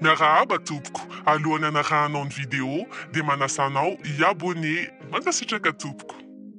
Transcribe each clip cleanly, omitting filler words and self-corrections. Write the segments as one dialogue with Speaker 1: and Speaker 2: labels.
Speaker 1: Miarahaba tompoko, alohan'ny anaranao ny vidéo dia manasanao i-abonné. Mankasitraka tompoko.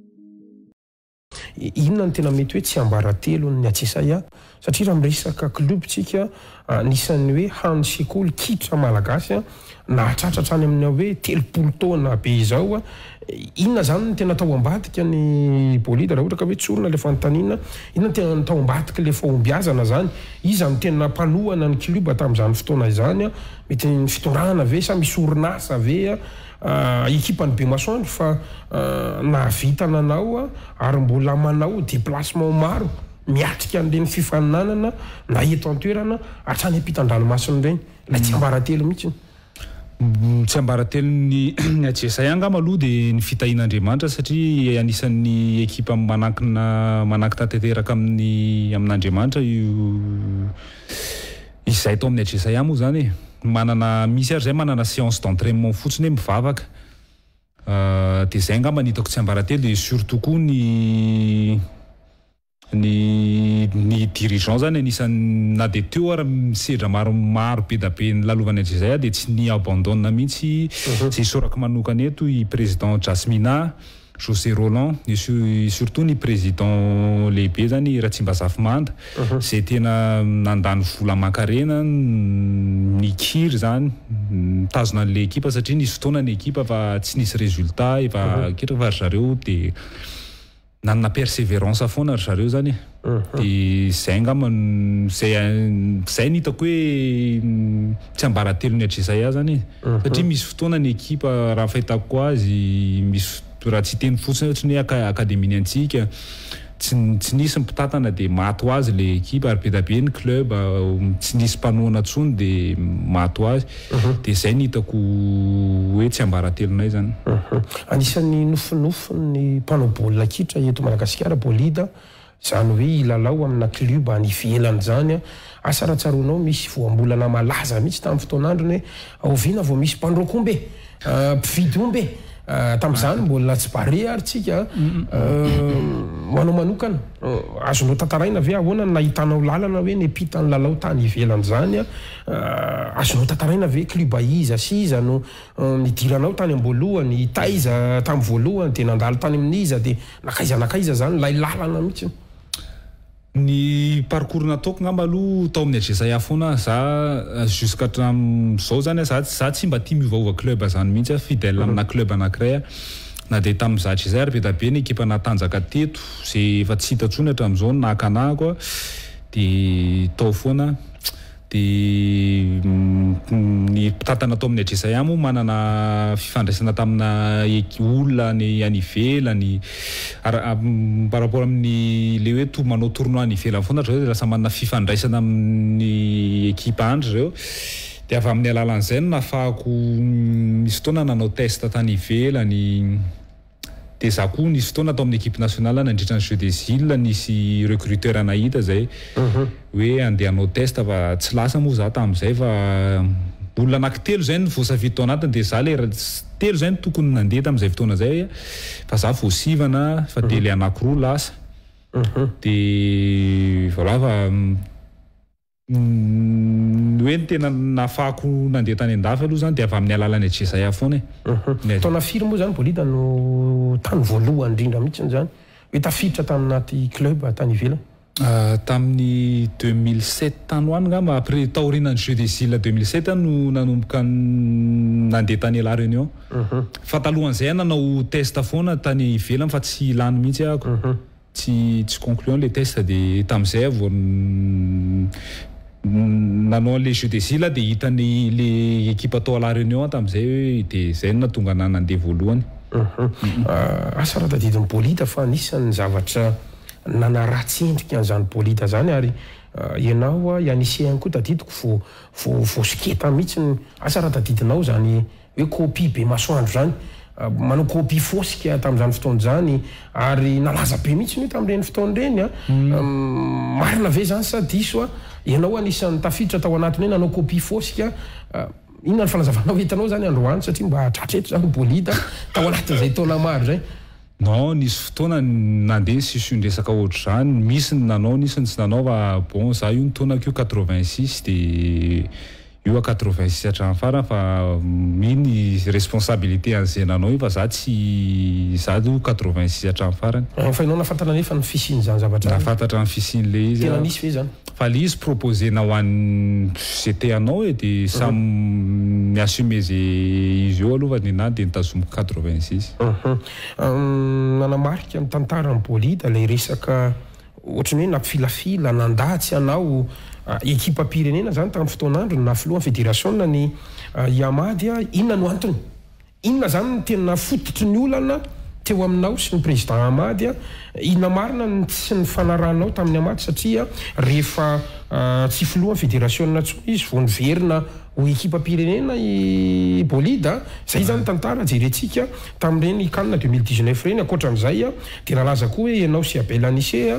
Speaker 2: Inona ny tena mety hoe tsy ambaratelo ny Atsisaya satria raha miresaka klubtsika nisan'ny hoe hany sekoly kitra malagasy na hatratratra any amin'ny hoe 30 taona be izao inona zany ny tena tao ambadika ny bolida raha ohatra ka hoe tsorona le fanontaniana inona tena tao ambadika le fahombiazana zany izy amin'ny tena mpanohana ny kluba tamin'izany fotoana izany mety ny fitorana ve sa misy orinasa ve ekipa ny Bemasoandro fa nahavita nanao ary mbola manao déplacement maro miatrika an'ireny fifaninanana na eto an-toerana hatrany ampitan-dranomasina ireny la tsy ambaratelo mihitsy
Speaker 3: tsy ambaratelo ny Atsisaya angamba aloha dia ny fitahian'Andriamanitra satria anisan'ny ekipa mananky tanteraka amin'Andriamanitra izay tao amin'ny Atsisaya moa zany manana misy ary zay manana séance d'entraînement fotsiny mivavaka dia zay angamba hitako tsy ambaratelo dia surtout koa ny dirigeant zany anisan'ny na dia teo ary misedra maro be da be ny lalovan'ny Atsisaya dia tsy ny abandonne mihitsy zay sorako manokana eto i président Jasmina José Roland surtout ny président lehibe zany Ratsimbazafinmanda zay tena nandany vola aman-karena ny kiry zany mitazona an'ilay ekipa satria nisy fotoana ny ekipa fa tsy nisy résultat efa kitra fa ry zareo dia nanana persévérance foana ry zareo zany dia zay angamba zay ny hitako hoe tsy ambaratelo ny Atsisaya zany satria misy fotoana ny ekipa raha fahitako azy misy raha tsy teny fotsiny ohatrany hoe akademiny antsika tsy nisy mpitatana dia maty ho azy le ekipa ary be da be ny club tsy nisy mpanohana tsony dia maty ho azy dia zay ny hitako hoe tsy ambaratelonay zany
Speaker 2: anisan'ny nofinofiny mpanao baolina kitra eto Madagasikara bolida zany hoe ilalao amina club any ivelany zany asa raha tsaronao misy voambolana malaza mihitsy tamin'ny fotoan'androny hoe oviana vao misy mpandrokombe mpividy ombe tamin'izany mbola tsy bare ary tsika manao manokana azonao tantaraina ve ahoana nahitanao lalana hoe nepitany lalao tany ivelany zany azonao tantaraina ve kluba iza sy iza no nidiranao tany amboalohany taiza tamin'ny voalohany dia nandalo tany amin'iza dia nakaiza zany lay lalana mihitsy
Speaker 3: ny parcours nataoko ngamba aloha tao amin'ny Atsisaya foana za jusqu'à hatramin'izao zany za tsy mba tia miovaova club zany mihitsy fidèle amina club anankiray na dia tamin'iza Atsisaya be da be ny ekipa natanjaka teto zay efa tsy hita ntsony hatramin'izao nakanako dia tao foana dia ny mpitatana tao amin'ny Atsisaya moa manana fifandraisana tamina olona any ivelany par rapport amin'ny le hoe manao tournoi any ivelany foana zao dia lasa manana fifandraisana amin'ny ekipa andry zao dia avy amin'ny alalan'izay no nafahako misy fotoana nanao test tany ivelany dia za koa nisy fotoana tao amin'ny équipe nationale nandritra ny Jeux des Îles nisy recruteur nahita zay hoe andeha hanao test fa tsy lasa moa za tamin'izay fa olona anankitelo zay ny voasafidy tao anatiny dia za le telo zay ny tokony nandeha tamin'izay fotoana zay fa za voasivana fa dia le anankiroa lasa dia voilà fa hoe ny tena nafahako nandeha tany an-dafy aloha zany dia avy amin'ny alalan'ny Atsisaya foana
Speaker 2: taona firy moa zany bolida no tany voalohany indrindra mihitsy zany hoe tafiditra taminaty club tany ivelany
Speaker 3: tamin'ny 2007 tany hoany ngamba après taorian'ny Jeux des Îles 2007 no nanomboka nandeha tany La Réunion fa talohan'izay nanao test foana tany ivelany fa tsy lany mihitsy ako tsy concluant le test dia tamin'izay vao nanao les Jeux des Îles dia hitany le équipe atao à La Réunion tamin'izay hoe dia zay no natonga nandeha voalohany
Speaker 2: asa raha tadidin'ny bolida fa anisan'ny zavatra nanaratsy endrika an'izany bolida zany ary ianao ianisehany koa tadidiko vo siketa mihitsy asa raha tadidinao zany hoe copie Bemasoandro zany manao copie fosika tamin'izany fotoana zany ary nalaza be mihitsy ny tamin'ireny fotoana ireny marina ve zany sa diso ianao anisan'ny tafiditra tao anatiny hoe nanao copie fosika inona ny fanazavanao hitanao zany androany satria mba tratreto zany bolida tao anatin'izay taona maro zay
Speaker 3: non nisy fotoana nandeha sisy ndresaka ohatr' zany misy ny nanao nisy ny tsy nanao fa bon za io ny taonako io 86 dia io 86 hatramin'ny farany fa miny responsabilité an'zenanao io fa za tsy za 86 hatramin'ny farany
Speaker 2: fa ianao nafantatra nefa ny fisiny zany zavatra
Speaker 3: nafantatra ny fisin'le izy
Speaker 2: tena nisy ve zany
Speaker 3: fa le izy proposena ho an'ny zay anao de samy miassume zay izy eo aloha fa ny nahy de nitazomiko 86
Speaker 2: nanamarika ny tantarany bolida le resaka ohatrany hoe nampifilafila nandatsy anao ekipa pirenena zany tamin'ny fotoanandro na filohan'ny fédération ny Yamady inona no antony inona zany ny tena fototry ny olana teo aminao sy ny président Hamady inona marina sy ny fanaranao tamin'ny Hamady satria rehefa tsy filohan'ny fédération tsony izy vao niverina ho ekipa pirenena i bolida zay zany tantara jerentsika tamin'ireny canne 2019 reny akoatran'izay dia nalaza koa hoe ianao sy Abel Anissé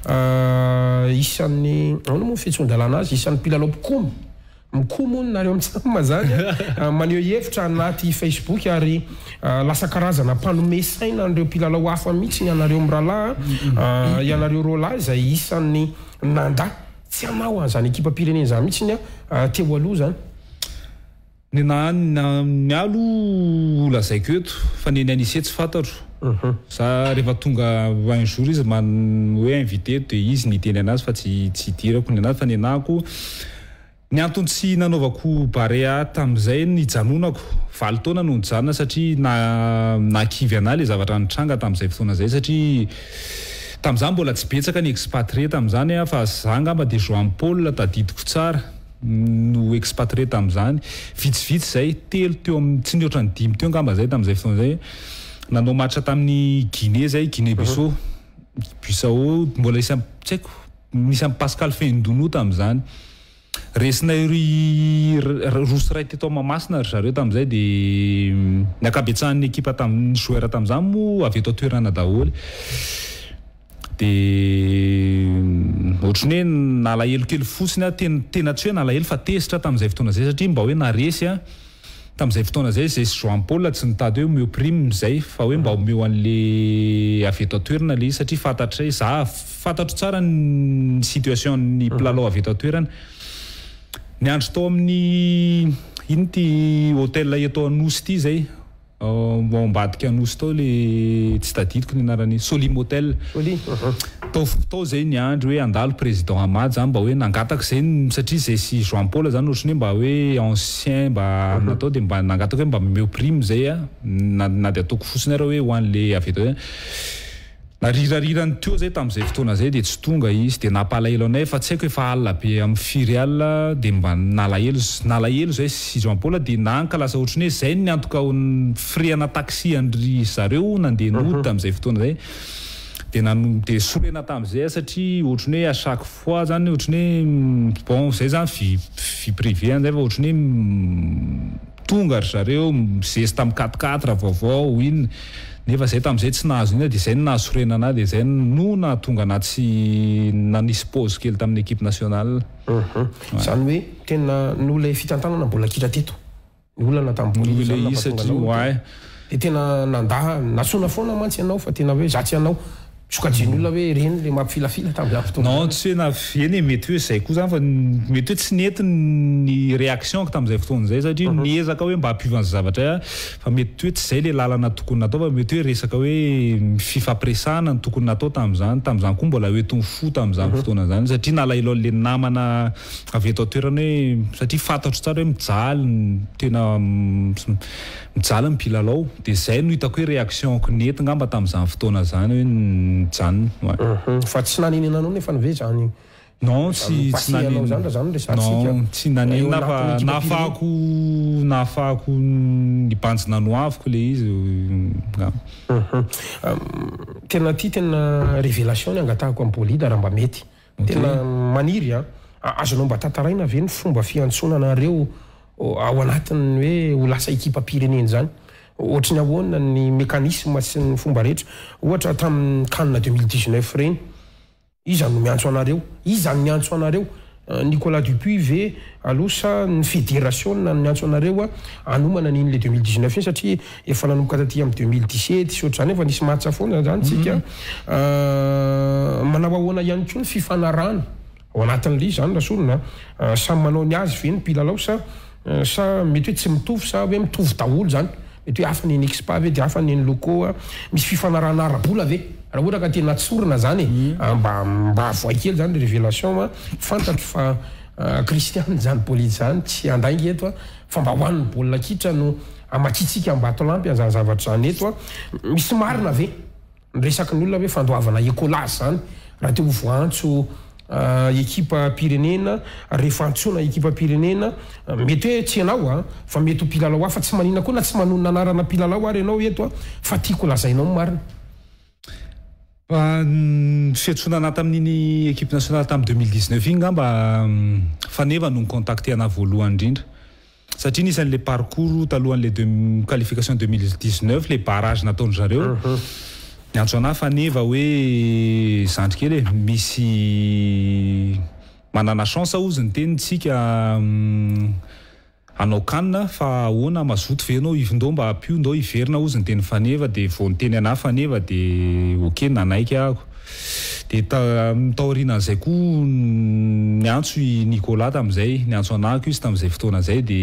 Speaker 2: isan'ny ano moa fihetsondalana azy isan'ny mpilalao mikomo nareo amitsama zany maneho hevitra anaty Facebook ary lasa karazana mpanome saina an'ireo mpilalao hafa mihitsy ny anareo miralaha ianareo rola zay isan'ny nanda tsy anao an'izany ekipa pirenena zany mihitsy ny teo aloha zany
Speaker 3: ny mialo lazaiko eto fa ny Anissé tsy fantatro sa rehefa tonga un jour izy hoe invité de izy niteny anazy fa tsy dirako ny anazy fa ny anako ny antony tsy nanaovako barea tamin'izay nijanonako 7 taona no nijanona satria nakivy anahy le zavatra nitranga tamin'izay fotoana zay satria tamin'izany mbola tsy betsaka ny expatrié tamin'izany fa za ngamba de Joan Paul tadidiko tsara no expatrié tamin'izany vitsivitsy zay telo teo tsy ny ohatrany 5 teo ngamba zay tamin'izay fotoana zay nanao match tamin'ny Guinée zay Guinée-Bissau mbola isy tsy haiko misy amin'ny Pascal Fendounou tamin'izany resina rosy ray teto Mahamasina ry zareo tamin'izay de ny akabetsahan'ny ekipa tamin'ny joueur tamin'izany moa avy eto toerana daholo de ohatrany hoe nalahelo kely fotsiny tena tsy hoe nalahelo fa tesitra tamin'izay fotoana zay satria mba hoe naresy tamin'izay fotoana zay zay Joan Paul tsy nitady hoe omeo prime zay fa hoe mba omeo an'le avy eto toerana le izy satria fantatray za fantatro tsara ny situation ny mpilalao avy eto toerana ny andro tao amin'ny ino ty hôtel eto Anosy ty zay ambadika Anosy tao le tsy tadidiko ny anarany Solim Hotel tao zay ny andro hoe andalo président Hamady zany mba hoe nangataka zay satria zay sy Joan Paul zany ohatrany hoe mba hoe ancien mba natao de mba nangataka hoe mba meo prime zay na de ataoko fotsiny ara hoe ho an'le avy eto narirarirany teo zay tamin'izay fotoana zay de tsy tonga izy de napalahelo anay fa tsy haiko efa alina be amin'ny firy alina de mba nalahelo zay sy Joan Paul de nanka lasa ohatrany hoe zay ny antoka friana taxi andry zareo nandeha nody tamin'izay fotoana zay de sorena tamin'izay satria ohatrany hoe à chaque fois zany ohatrany hoe bon zay zany vie privé an'izay fa ohatrany hoe tonga ry zareo zesy tamin'ny 4-4 vaovao iny nefa zay tamin'izay tsy nahazo ina de zay nahasorena anahy de zay no nahatonga anahy tsy nanisy pause kely tamin'ny équipe nationale
Speaker 2: zany hoe tena nola fitantanana mbola kitra teto ny olana tamin'ny
Speaker 3: le izy satria
Speaker 2: de tena nandaha natsona foana mantsy ianao fa tena hoe zatsy ianao sokajiny olona hoe reny le mampifilafila tamin'izany fotoana
Speaker 3: non tsy hoe eny mety hoe zay koa zany fa mety hoe tsy nety ny réaction tamin'izay fotoana zay satria niezaka hoe mba hampivana zavatra fa mety hoe tsy zay le lalana tokony natao fa mety hoe resaka hoe fifampiresahana ny tokony natao tamin'izany koa mbola hoetiny fo tamin'izany fotoana zany satria nalahelo le namana avy eto toerana hoe satria fantatro tsara hoe mijaly tena mijaly ny mpilalao de zay no hitako hoe réactionko nety ngamba tamin'izany fotoana zany hoe mijanona
Speaker 2: fa tsy nanenena anao nefa ve zany
Speaker 3: non tsy nanenina fa nahafahako nibanjina noaviko le izy
Speaker 2: tena révélation ny angatahako amin'ny bolida raha mba mety tena maniry azonao mba tantaraina ve ny fomba fiantsonanareo ao anatiny hoe ho lasa ekipa pirenena zany ohatrany ahoana ny mécanisme sy ny fomba rehetra ohatra tamin'ny canne 2019 reny iza no miantso anareo izany miantso anareo Nicolas Dupuis ve alosa ny fédération na miantso anareo anomana n'iny le 2019 satria efa nanomboka taty amin'ny 2017 sy ohatrany efa nisy matsa foana zany tsika manao ahoana ihany koa ny fifanarana ao anatin'le zany rasolona samy manao ny azy ve ny mpilalao sa mety hoe tsy mitovy sa hoe mitovy daholo zany mety hoe hafa ny expa ve de hafa ny loko misy fifanarahana ara-bola ve raha ohatra ka tena tsorina zany mba avoay kely zany révélation fantatro fa Christian zany police zany tsy andaingy eto fa mba hoan'ny baolina kitra no amakitsika mba atolampy azany zavatra zany eto misy marina ve resaky ny olona hoe fandoavana écolage zany raha te ho voantso équipe pirenena rehefa antsona équipe pirenena mety hoe tsy ianao fa mety ho mpilalao hafa tsy manina koa na tsy manonona anarana mpilalao ary ianao eto fa tiako lazainao marina
Speaker 3: fiantsonana tamin'iny équipe nationale tamin'ny 2019 iny ngamba faneva no contacté ana voalohany indrindra satria nisan'le parcours talohan'le qualification 2019 le barrage nataony zareo niantso ana faneva hoe zandrikely misy manana chance ozy ny tenitsika anao kanina fa ahoana mazoto ve anao ivindao mba apio ndao iverina ozy ny teny faneva de vao nyteny ana faneva de ok nanaiky ahako de taorianan'izay koa niantso i Nicolas tam'izay niantso anako izy tam'izay fotoana zay de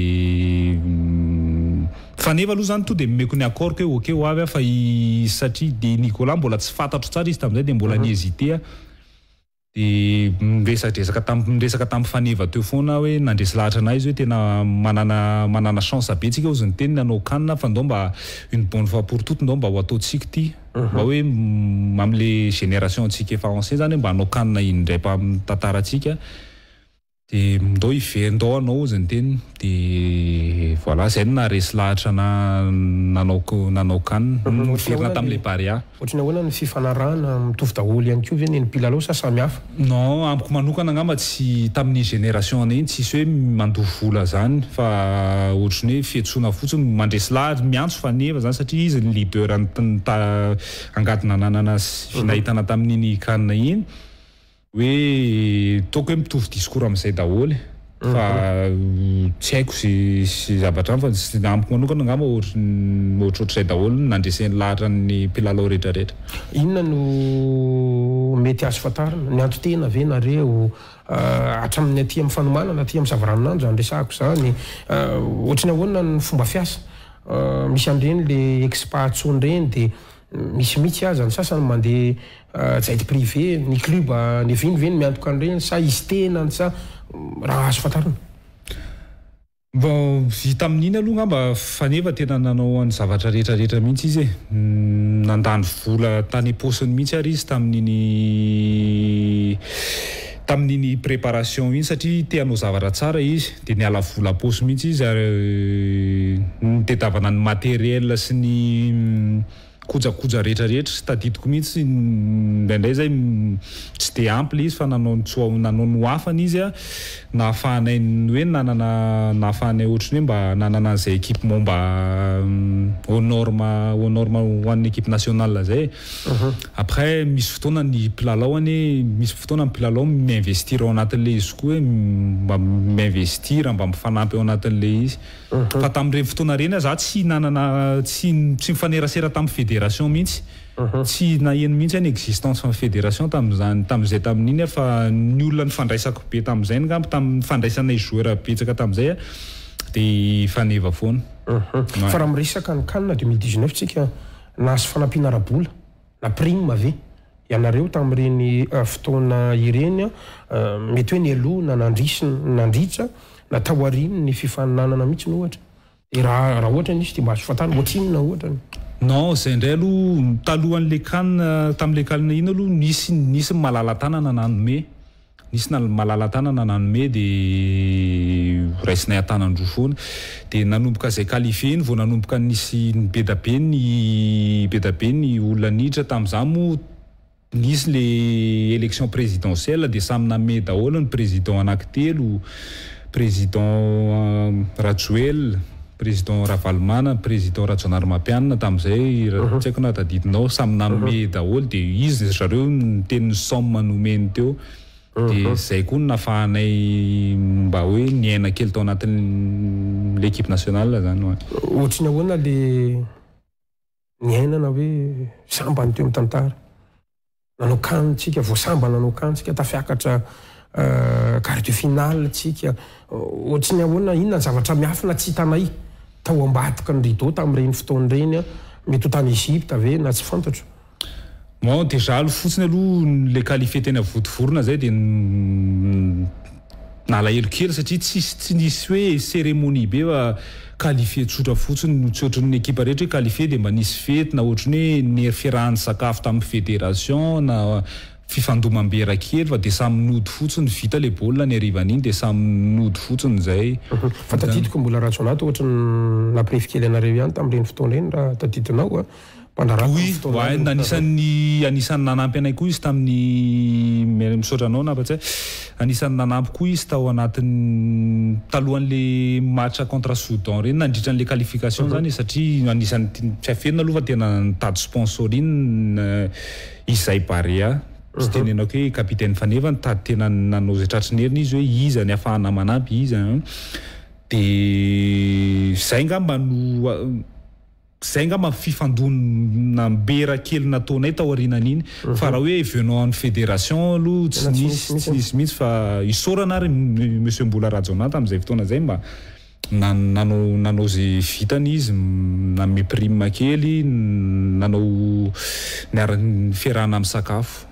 Speaker 3: faneva aloha zany to de meko ny accord ke ok ho avy fa satria de Nicolas mbola tsy fantatro tsara izy tam'izay de mbola nihésité de miresaka tamin'ny faneva teo foana hoe nandresy lahatra anay izy hoe tena manana chance be tsika ozy ny teny nanao kanina fa ndao mba une bonne fois pour toutes ndao mba ho ataotsika ty mba hoe am'le génération antsika efa ancien zany mba hanao kanina indray mba mitantaratsika de ndao iverdao anao ozy ny teny de voilà zay no naresy lahatra nanao kanina miverina tamin'le paria
Speaker 2: ohatrany ahoana ny fifanarahana mitovy daholo ihany koa ve ny mpilalao sa samy hafa
Speaker 3: non amiko manokana angamba tsy tamin'ny génération ana iny tsisy hoe mandovo vola zany fa ohatrany hoe fiantsoana fotsiny mandresy lahatra miantso faneva zany satria izy ny leader angadina nanana finahitana tamin'iny kanina iny hoe toko hoe mitovy discours amin'izay daholo fa tsy haiko sy zavatra fa amiko manokana angamba ohatrohatr'izay daholo nandreseny lahatra ny mpilalao rehetrarehetra
Speaker 2: inona no mety azo fantarina ny antotena ve nareo hatramin'ny aty amin'ny fanomanana aty amin'ny zavaranonandro zany resahako zany ohatrany ahoana ny fomba fiasa misy andreny le expa atsony reny de misy mihitsy aza ny sasany mandeha jaity privé ny club ny viny ve ny miantoka an'ireny sa izy tena sa raha azo fantarina
Speaker 3: bon vita amin'iny aloha ngamba faneva tena nanao any zavatra rehetrarehetra mihitsy izy nandany vola tany posiny mihitsy ary izy tamin'iny préparation iny satria te hanao zavatra tsara izy de niala vola posy mihitsy izy ary nitedavana ny matériel sy ny kojakoja rehetrarehetra sy tadidiko mihitsy indraindray zay tsy de ample izy fa nanao ny hafany izy nahafahanay hoe nahafahanay ohatrany hoe mba nanana an'izay équipement mba aux normes ho an'ny équipe nationale zay après misy fotoana ny mpilalao misy fotoana ny mpilalao miinvestir ao anatin'le izy koa hoe mba miinvestir mba mifanampy ao anatin'le izy fa tamin'ireny fotoana reny za tsy tsy mifanerasera tamin'ny fédération mihitsy tsy naheno mihitsy ny existence ny fédération tamin'izay tamin'iny fa ny olona nifandraisako be tamin'izay ngamba tamin'ny fandraisanay joueur betsaka tamin'izay de faneva foana
Speaker 2: fa raha miresaka ny kanina 2019 tsika nahazo fanampiana ara-bola na prime ve ianareo tamin'ireny fotoana ireny mety hoe ny aloha na nandritra na taoariny ny fifaninanana mihitsy no ohatra de raha ohatra izy de mba azo fantarina ohatrinona ohatra
Speaker 3: non zay indray aloha talohan'le kanina tamin'le kanina iny aloha nisy malala-tanana nanome nisy malala-tanana nanome de raisinay an-tanandroa foana de nanomboka zay qualifié iny vao nanomboka nisy be da be ny olona niditra tamin'izany moa nisy le élection présidentielle de samy nanome daholo ny président anankitelo président Rajoel président Ravalmana président Rajaonarimampianina tamin'izay tsy haiko na tadidinao samy nanome daholo de izy zareo ny tenin'ny somme nomeny teo de zay koa nafahanay mba hoe niaina kely tao anatin'ny l'équipe nationale zany
Speaker 2: ohatriny ahoana le niainana hoe sambany teo amin'ny tantara nanao kanitsika voasamba nanao kanitsika tafiakatra quart de finale tsika ohatrany ahoana inona ny zavatra miafina tsy hitanay tao ambadika ny rideau tamin'ireny fotoana ireny mety ho tany Egypte ve na tsy fantatro.
Speaker 3: Bon déjà alo fotsiny aloha le qualifié tena votovorona zay dia nalahelo kely satria tsy nisy hoe cérémonie be fa qualifié tsotra fotsiny tsy ohatran'ny équipe rehetra hoe qualifié dia mba nisy fety na ohatran'ny hoe nerferahan'ny sakafo tamin'ny fédération na fifandom-bera kely fa dia samy nody fotsiny vita le baolina ny arivan'iny dia samy nody fotsiny zay.
Speaker 2: Fa tadidiko mbola ratso anaty ohatrany naprefy kely anareo ihany tamin'ireny fotoana ireny raha tadidinao
Speaker 3: oui, anisan'ny nanampy anay koa izy tamin'ny misaotra anao na fa-tsy anisan'ny nanampy koa izy tao anatin'ny talohan'le match contre Soudan reny nandritran'le qualification zany satria anisan'ny tsy afenina aloha fa tena nitady sponsor iny Isay Barea sy tenenako hoe capitaine Faneva nitady tena nanao zay tratrin'heriny izy hoe iza ny ahafahana manampy izy dia zay ngamba no zay ngamba fifandona mbera kely nataonay tao aorinan'iny fa raha hoe venant ny fédération aloha tsy nisy mihitsy fa isaorana ary monsieur Mbola Rajona tamin'izay fotoana zay mba nanao zay vitany izy nanome prime kely nanao niara-ny fiarahana amin'ny sakafo.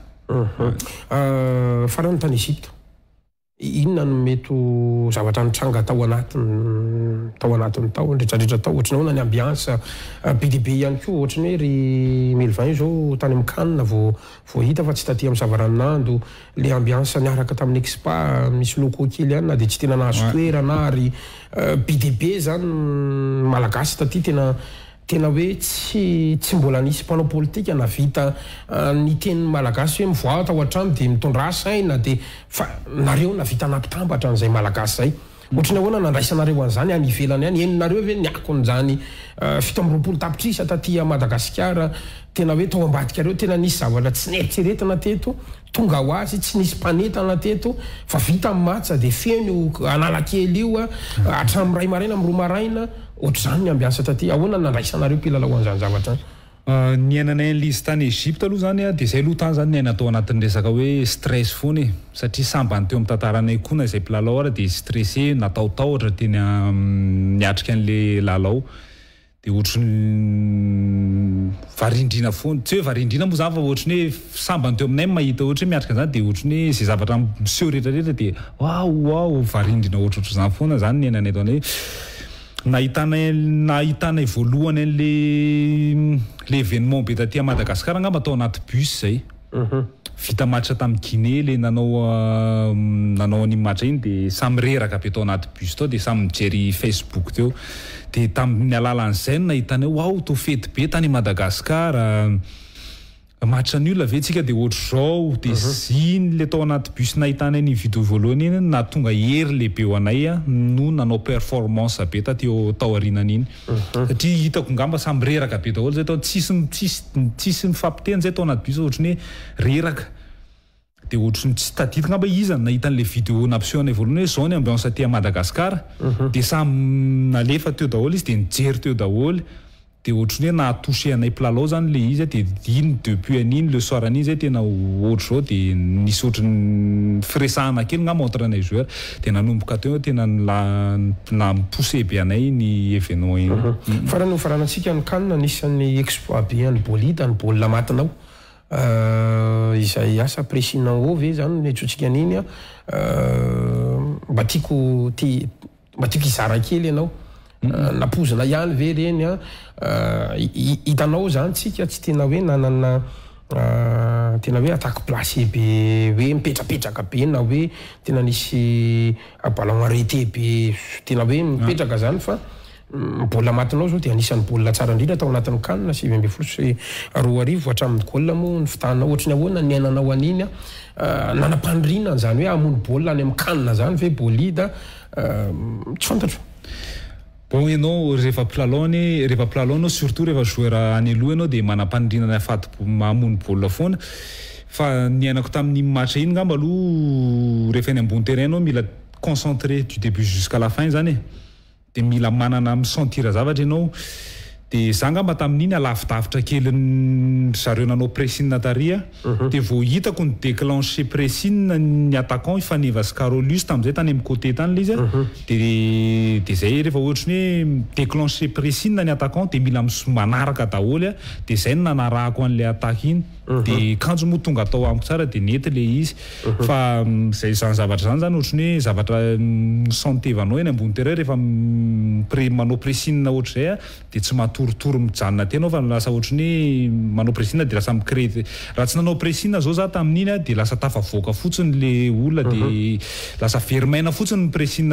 Speaker 2: Farany tany Egypte inona no mety zavatra nitranga tao anatiny tao ndretraretra tao ohatrany ahoana ny ambiance be dia be ihany koa ohatrany hoe ry 2020 zao tany amin'ny Cannes vao hita fa tsy taty amin'ny Zavaranando le ambiance niaraka tamin'ny Expa misy loko kely ihany na dia tsy tena nahazo toerana ary be dia be zany malagasy taty tena hoe tsy mbola nisy mpanao politika na vita ny teny malagasy hoe mivoa tao an-trano dia mitondra saina dia fa nareo na vita nampitambatra an'izay malagasy zay ohatrany ahoana nandraisanareo an'izany any ivelany any eninareo ve niakon'izany fito amby roapolo tapitrisa taty Madagasikara tena hoe tao ambadika reo tena nisy zavatra tsy neritreretina teto tonga ho azy tsy nisy mpanetana teto fa vita amin'ny matsa dia feno analakely io hatramin'ny ray maraina amin'ny roa maraina ohatr'izany ny ambiansa taty ahoana nandraisanareo mpilalao an'izany zavatra
Speaker 3: niainanay an'izy tany Egypte aloha zany dia zay aloha tany zany niaina tao anatin'ny resaka hoe stress foana satria sambany teo amin'ny tantaranay koa na izay mpilalao ary dia stressé nataotahotra teny niatrika an'le lalao dia ohatrany varindrina foana tsy hoe varindrina moa zany fa ohatrany hoe sambany teo aminay mahita ohatra hoe miatrika an'izany dia ohatrany hoe izay zavatra miseho rehetrarehetra dia wow varindrina ohatrohatr'izany foana zany niainanay tao anay nahitanay voalohany an'le événement be taty Madagasikara ngamba tao anaty bus zay vita match tamin'ny Guinée le nanao any match iny dia samy reraka be tao anaty bus tao dia samy mijery Facebook teo dia tamin'ny alalan'izay nahitana wow to fety be tany Madagasikara match nul ave tsika dia ohatr'izao dia ziny le tao anaty bus nahitanay ny vidéo voalohany iny na tonga hery lehibe ho anay no nanao performance be taty tao aorinan'iny satria hitako ngamba samy reraka be daholo zay tao tsisy mifampiteny zay tao anaty bus ohatrany hoe reraka dia ohatrany tsy tadidiko ngamba izany nahitan'le vidéo nampisehoanay voalohany hoe zao ny ambiance aty Madagasikara dia samy nalefa teo daholo izy dia nijery teo daholo dia ohatrany hoe nahatouché anay mpilalao zany le izy dia iny depuis an'iny le soir an'iny zay tena ohatr'izao dia nisy ohatrany firesahana kely ngamba entre anay joueur dia nanomboka teo tena nampoussé be anay ny événement iny.
Speaker 2: Faranantsika ny Cannes anisan'ny exploit be any bolida ny baolina matinao izay asa présinao ve zany netsotsika an'iny mba tiako izara kely ianao napozina ihany ve reny hitanao zany tsika tsy tena hoe nanana tena hoe attaque placé be hoe mipetrapetraka be na hoe tena nisy ballon arrêté be tena hoe mipetraka zany fa baolina matinao zao dia anisan'ny baolina tsara indrindra tao anatin'ny Cannes 2024 hatramin'ny goal moa ny fitahanao ohatrany ahoana ny ainanao an'iny nanam-pandrinana zany hoe hamono baolina any amin'ny Cannes zany ve bolida tsy fantatro.
Speaker 3: Bon ianao rehefa mpilalao surtout rehefa joueur any aloha ianao dia manam-pandrinana afaty mamono baolina foana fa niainako tamin'ny match iny ngamba aloha rehefa eny ambony terrain ianao mila concentré du début jusqu'à la fin zany dia mila manana misentir zavatra ianao dia za ngamba tamin'iny alavidavitra kely zareo nanao pressine taria dia vao hitako ny déclenché pressine ny attaquant Ifaneva sy Carolus tamin'izay tany amin'ny côté tany ilay izy dia zay rehefa ohatry ny hoe déclenché pressine ny attaquant dia mila manaraka daholo dia zay no nanarahako an'ilay attaque iny dia kanjo moa tonga atao amiko tsara dia nety le izy fa zay zany zavatra zany ohatry ny hoe zavatra santevanao eny ambony terrain rehefa manao pressine ohatry zay dia tsy matoritory mijanona tena fa lasa ohatry ny manao pressine dia lasa micrée raha tsy nanao pressine zao za tamin'iny dia lasa tafavoaka fotsiny le olona dia lasa vermaina fotsiny ny pressine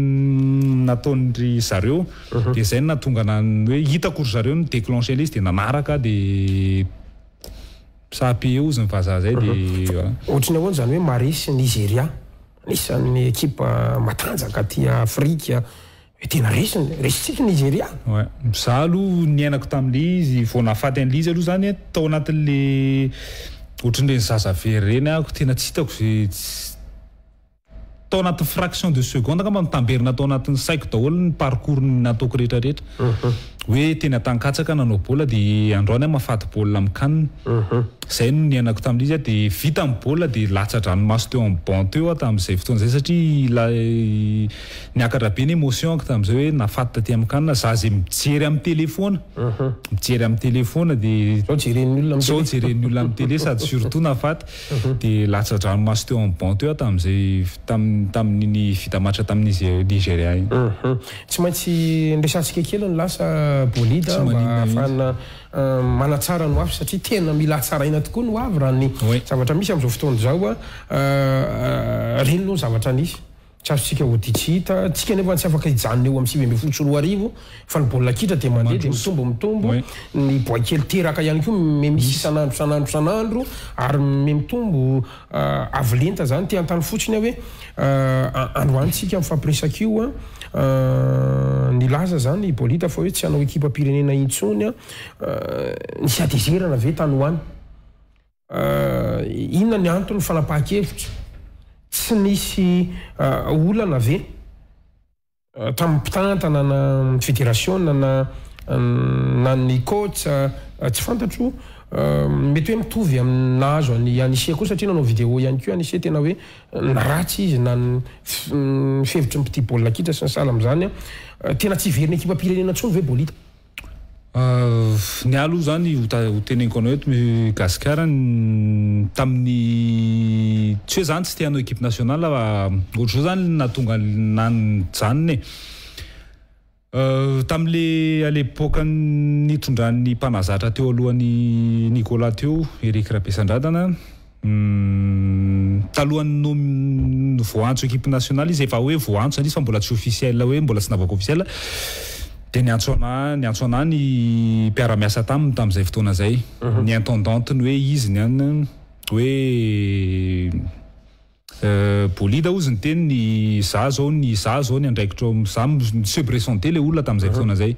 Speaker 3: nataony zareo dia zay no natonga hoe hitako zareo ny déclenché le izy dia nanaraka dia sapy eo izy mivazaha zay dia
Speaker 2: ohatrany ahoana zany hoe Marisy Nigeria anisan'ny ekipa matanjaka aty Afrika tena resitsika Nigeria
Speaker 3: za aloha niainako tamin'le izy vao nafaty an'le izy aloha zany tao anatin'le ohatran'ireny zaza very reny ako tena tsy hitako tao anatin'ny fraction de seconde ngamba mitamberina tao anatin'ny saiko daholo ny parcours nataoko rehetrarehetra hoe tena tankatsaka nanao baolina dia androany mahafaty baolina mikanina zay no niainako tamin'le izy dia vita amin'ny baolina dia latsa-dranomaso teo amin'ny banc teo tamin'izay fotoana zay satria niakatra be ny émotion tamin'izay hoe nafaty taty amin'ny kanina za zay mijery amin'ny téléphone dia
Speaker 2: zao jeren'ny
Speaker 3: olona amin'ny télé sady surtout nafaty dia latsa-dranomaso teo amin'ny banc teo tamin'izay tamin'iny vita match tamin'ny Nigeria iny
Speaker 2: tsy maintsy nresantsika kely ny lasa bolida mba afahana manatsara no avy satria tena mila tsaraina tokoa no avy raha ny zavatra misy amin'izao fotoana zao reny no zavatra nisy tsy azontsika hoditsita tsika nefa tsy afaka hijanona eo amin'ny 7 fa ny baolina kitra dia mandeha dia mitombo ny boakely teraka ihany koa misy sanandro ary mitombo avolenta zany ty antany fotsiny hoe androantsika mifampiresak'io nilaza zany bolita fa hoe tsy hanao ekipa pirenena intsony nisy adezerana ve tany hoany inona ny antony fanapahan-kevitra tsy nisy olana ve tamin'ny mpitantana na fédération na ny coach tsy fantatro mety hoe mitovy amin'ny nahazo any Anisia koa satria nanao vidéo ihany koa Anisia tena hoe naratsy izy na ny fevitry ny petit baolina kitra sy ny sala amin'izany tena tsy verina ekipa pirenena ntsony ve bolita
Speaker 3: ny aloha zany ho teneniko anao eto gasikara tamin'ny tsy hoe zany tsy te hanao équipe nationale ohatr'izao zany natonga nanjanony tamin'le à l'époque nitondran'ny mpanazatra teo alohan'ny Nicolas teo Eric Rabesan-dradana talohany voantso équipe nationale izy efa hoe voantso izy fa mbola tsy officiel hoe mbola tsy navaka officiel dia niantso ana ny mpiara-miasa tamin'izay fotoana zay ny intendante ny hoe izy niany hoe bolida ozy ny teny ny za zao ny andraikitra za se présenté le olona tamin'izay fotoana zay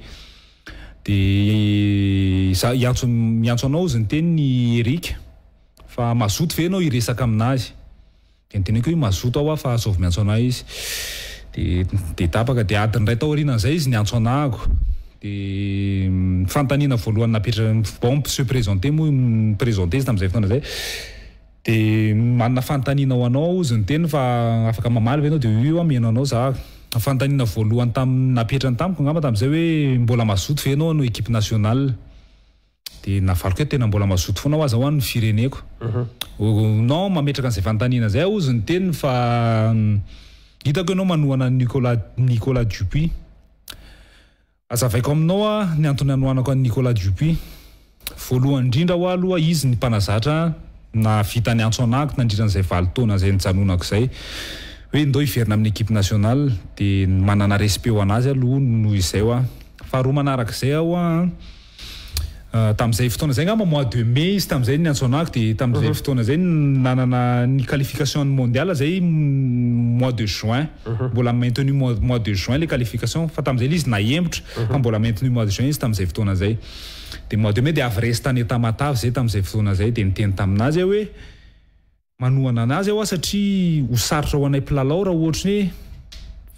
Speaker 3: dia miantso anao ozy ny teny ny Eric fa mazoto ve anao hiresaka aminazy dia niteneko hoe mazoto aho fa saovy miantso anah izy dia tapaka dia adiny ray tao aorianan'izay izy niantso anahako dia fantaniana voalohany napetraka bon se présenté moa présenté izy tamin'izay fotoana zay dia manana fantaniana ho anao izy ny teny fa afaka mamaly ve anao dia io mihaino anao za fantaniana voalohany napetrany tamiko ngamba tamin'izay hoe mbola mazoto ve anao équipe nationale dia nafariko hoe tena mbola mazoto foana ho aza ho any fireneko non mametraka an'izay fantaniana zay izy ny teny fa hitako ianao manohana Nicolas Dupuis azavaiko aminao ny antony anohanako an'i Nicolas Dupuis voalohany indrindra ho aloha izy ny mpanazatra na vita ny antso anahako nandritran'izay 7 taona zay nijanonako zay hoe ndao hiverina amin'ny équipe nationale dia manana respect ho anazy aloha noho izay faharoa manarak'izay aho tamin'izay fotoana zay ngamba mois de mai izy tamin'izay ny antso anahako dia tamin'izay fotoana zay nanana ny qualification mondiale zay mois de juin mbola maintenu mois de juin les qualifications fa tamin'izay izy nahembotra fa mbola maintenu mois de juin izy tamin'izay fotoana zay dia mois de mai dia avy resy tany Etamatavy zay tamin'izay fotoana zay dia niteny taminazy hoe manohana anazy satria ho sarotra ho anay mpilalao raha ohatra ny hoe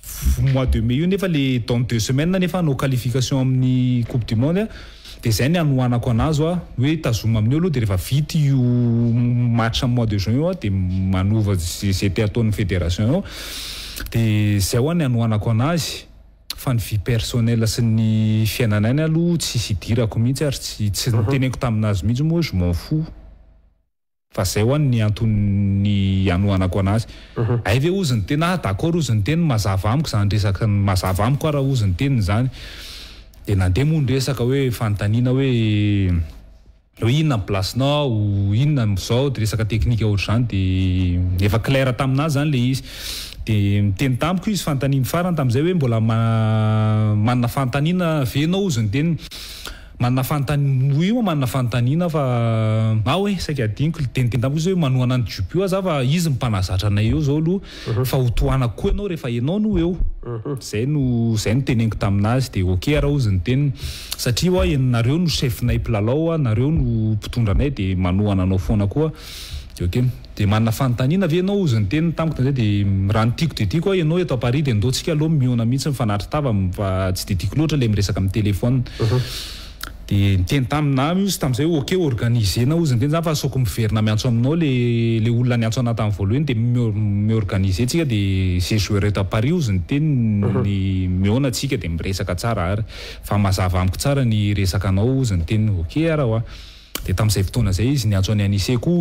Speaker 3: mois de mai io nefa le dans 2 semaines nefa no qualification amin'ny coupe du monde de zay ny anoanako anazy hoe tazoma amin'ny olo de rehefa vita io match am mois de juin io de manova zay te ataon'ny fédération io de zay ny anoanako anazy fa ny vie personnelle sy ny fiainanainy aloha tsy sidirako mihitsy ary tsy teneko taminazy mihitsy moa je m'en fous fa zay ny antony anoanako anazy ay ve ozy ny tena d'accord ozy ny teny mazava amiko zany resaka mazava amiko raha ozy ny teny zany de nandeha moa ny resaka hoe fanontaniana hoe inona placenao inona am'izao de resaka teknika ohatr'izany de efa clair taminazy zany le izy de miteny tamiko izy fanontaniana farany tam'izay hoe mbola manana fanontaniana venao ozy ny teny manana fanontaniana io manana fanontaniana fa hoe saika adiniko teny tamiko izy hoe manohana ny jupio za fa izy mpanazatra anay eo zao aloha fa hotoanako koa ianao rehefa ianao no eo zay no teneniko taminazy de ok raha ozy ny teny satria nareo no chefinay mpilalao nareo no mpitondranay de manohana anao foana koa de ok de manana fanontaniana ve ianao ozy ny teny tamiko zay de raha ny tiako de tiako ianao eto à Paris de ndotsika aloha miona mihitsy mifanaritra tava fa tsy de tiako loatra le miresaka amin'ny téléphone de teny tamina izy tam'izay ok organisena ozy ny teny zany fa soko miverina miantso aminao le olona niantso ana tamin'ny voalohany de miorganiser tsika de ces joueurs eto à Paris ozy ny teny ny miona tsika de miresaka tsara ary fa mazava amiko tsara ny resaka anao ozy ny teny ok araha de tam'izay fotoana zay izy niantso any Anissé koa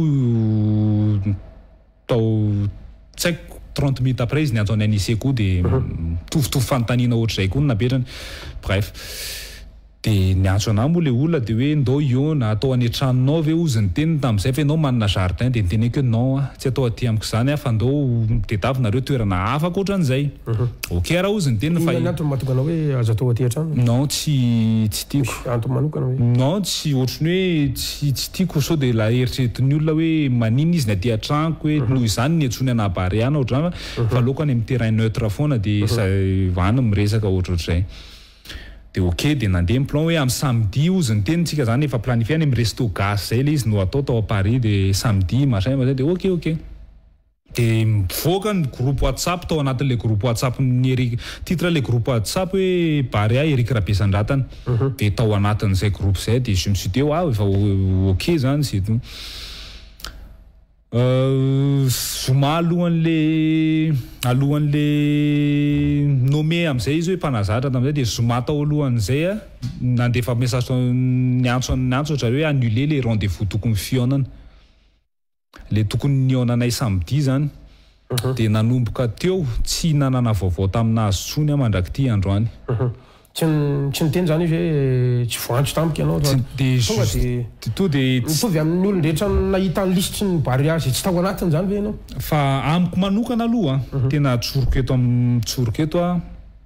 Speaker 3: tao tsy haiko 30 minutes après izy niantso any Anissé koa de mitovitovy fanontaniana ohatr'izay koa napetrany bref de niantso anahy moa le olona de hoe ndao iona atao any antranonao ve ozy ny teny tam'izay fa ianao manana jardin de niteneko hoe non tsy atao aty amiko zany fa ndao tetavinareo toerana afaka ohatran'izay ok raha ozy ny teny fa
Speaker 2: antony mahatonga anao hoe azo atao aty antrano
Speaker 3: non tsy tiako
Speaker 2: antony manokana hoe
Speaker 3: non tsy ohatrany hoe tsy tiako sao de la eritreretin'ny olona hoe manina izy ny aty antranoko hoe noho izany ny antsony anabariana ohatrany fa aloka any amin'ny terrain neutre foana de vany miresaka ohatr'ohatr'izay de ok de nandeha plan hoe amin'ny samedi ozy ny teny tsika zany efa planifié any amin'ny resto gas zay le izy no atao à Paris de samedi machin de ok de mivoaka ny groupe WhatsApp tao anatin'le groupe WhatsApp ny titre le groupe WhatsApp hoe Barea Eric Rabesandratana de tao anatin'izay groupe zay de je me suis dit efa ok zany c'est tout zoma alohan'le nommé am'izay izy hoe mpanazatra tam'izay de zoma tao alohan'izay nandefa message niantso ohatry hoe annuler les rendez-vous tokony fionana le tokony nionanay samedi zany de nanomboka teo tsy nanana vaovao taminazy tsony mandraky ty androany
Speaker 2: tsy niteny zany izy hoe tsy voantso tampoka ianao
Speaker 3: de
Speaker 2: mitovy amin'ny olon rehetra nahita ny listry ny Barea zay tsy tao anatiny zany ve ianao
Speaker 3: fa amiko manokana aloha tena tsoroko eto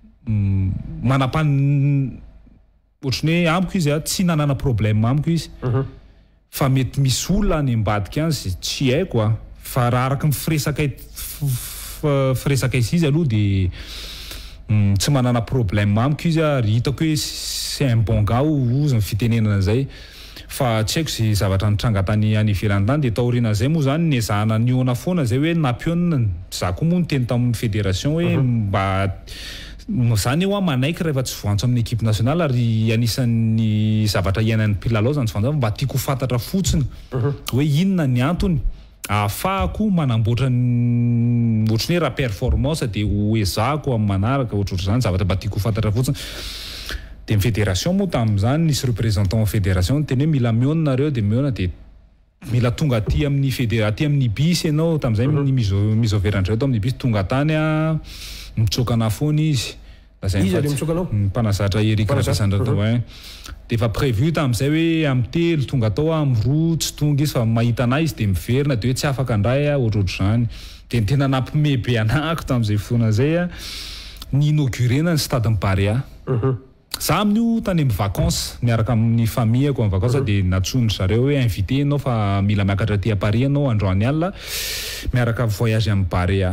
Speaker 3: ohatrany hoe amiko izy tsy nanana problème amiko izy fa mety misy olona any ambadika azy tsy haiko fa raha araka mifiresaka izy aloha de tsy manana problème amiko izy ary hitako hoe c'est un bon gars ozy ny fitenenana zay fa tsy haiko zay zavatra nitranga tany any ivelany tany de taoriana zay moa zany niezahana niona foana zay hoe nampionina za koa moa niteny tamin'ny fédération hoe mba zany eo manaiky rehefa tsy voantso amin'ny équipe nationale ary anisan'ny zavatra iainan'ny mpilalao zany tsy fantatra mba tiako fantatra fotsiny hoe inona ny antony ahafahako manamboatra ohatrany hoe raha performance de hoezahako amin'ny manaraka ohatrohatr'izany zavatra mba tiako fantatra fotsiny de ny fédération moa tamin'izany nisy représentant fédération teny hoe mila mionareo de miona de mila tonga aty amin'ny bus ianao tamin'izay ny mise au verandreo tao amin'ny bus tonga tany mitsokana foana izy
Speaker 2: izy mitsokanao
Speaker 3: mpanazatra Eric Rabesandratana de efa prévu tamin'izay hoe amin'ny telo tonga tao amin'ny roa tsy tonga izy fa mahita anahy izy de miverina de hoe tsy afaka andray ohatrohatr'izany de tena nampime be anahako tamin'izay foana zay ny inaugurena ny stade Barea za amin'io tany amin'ny vacances miaraka amin'ny familleko amin'ny vacances de natsony zareo hoe invité ianao fa mila miakatra aty à Paris ianao androany alina miaraka voyage amin'ny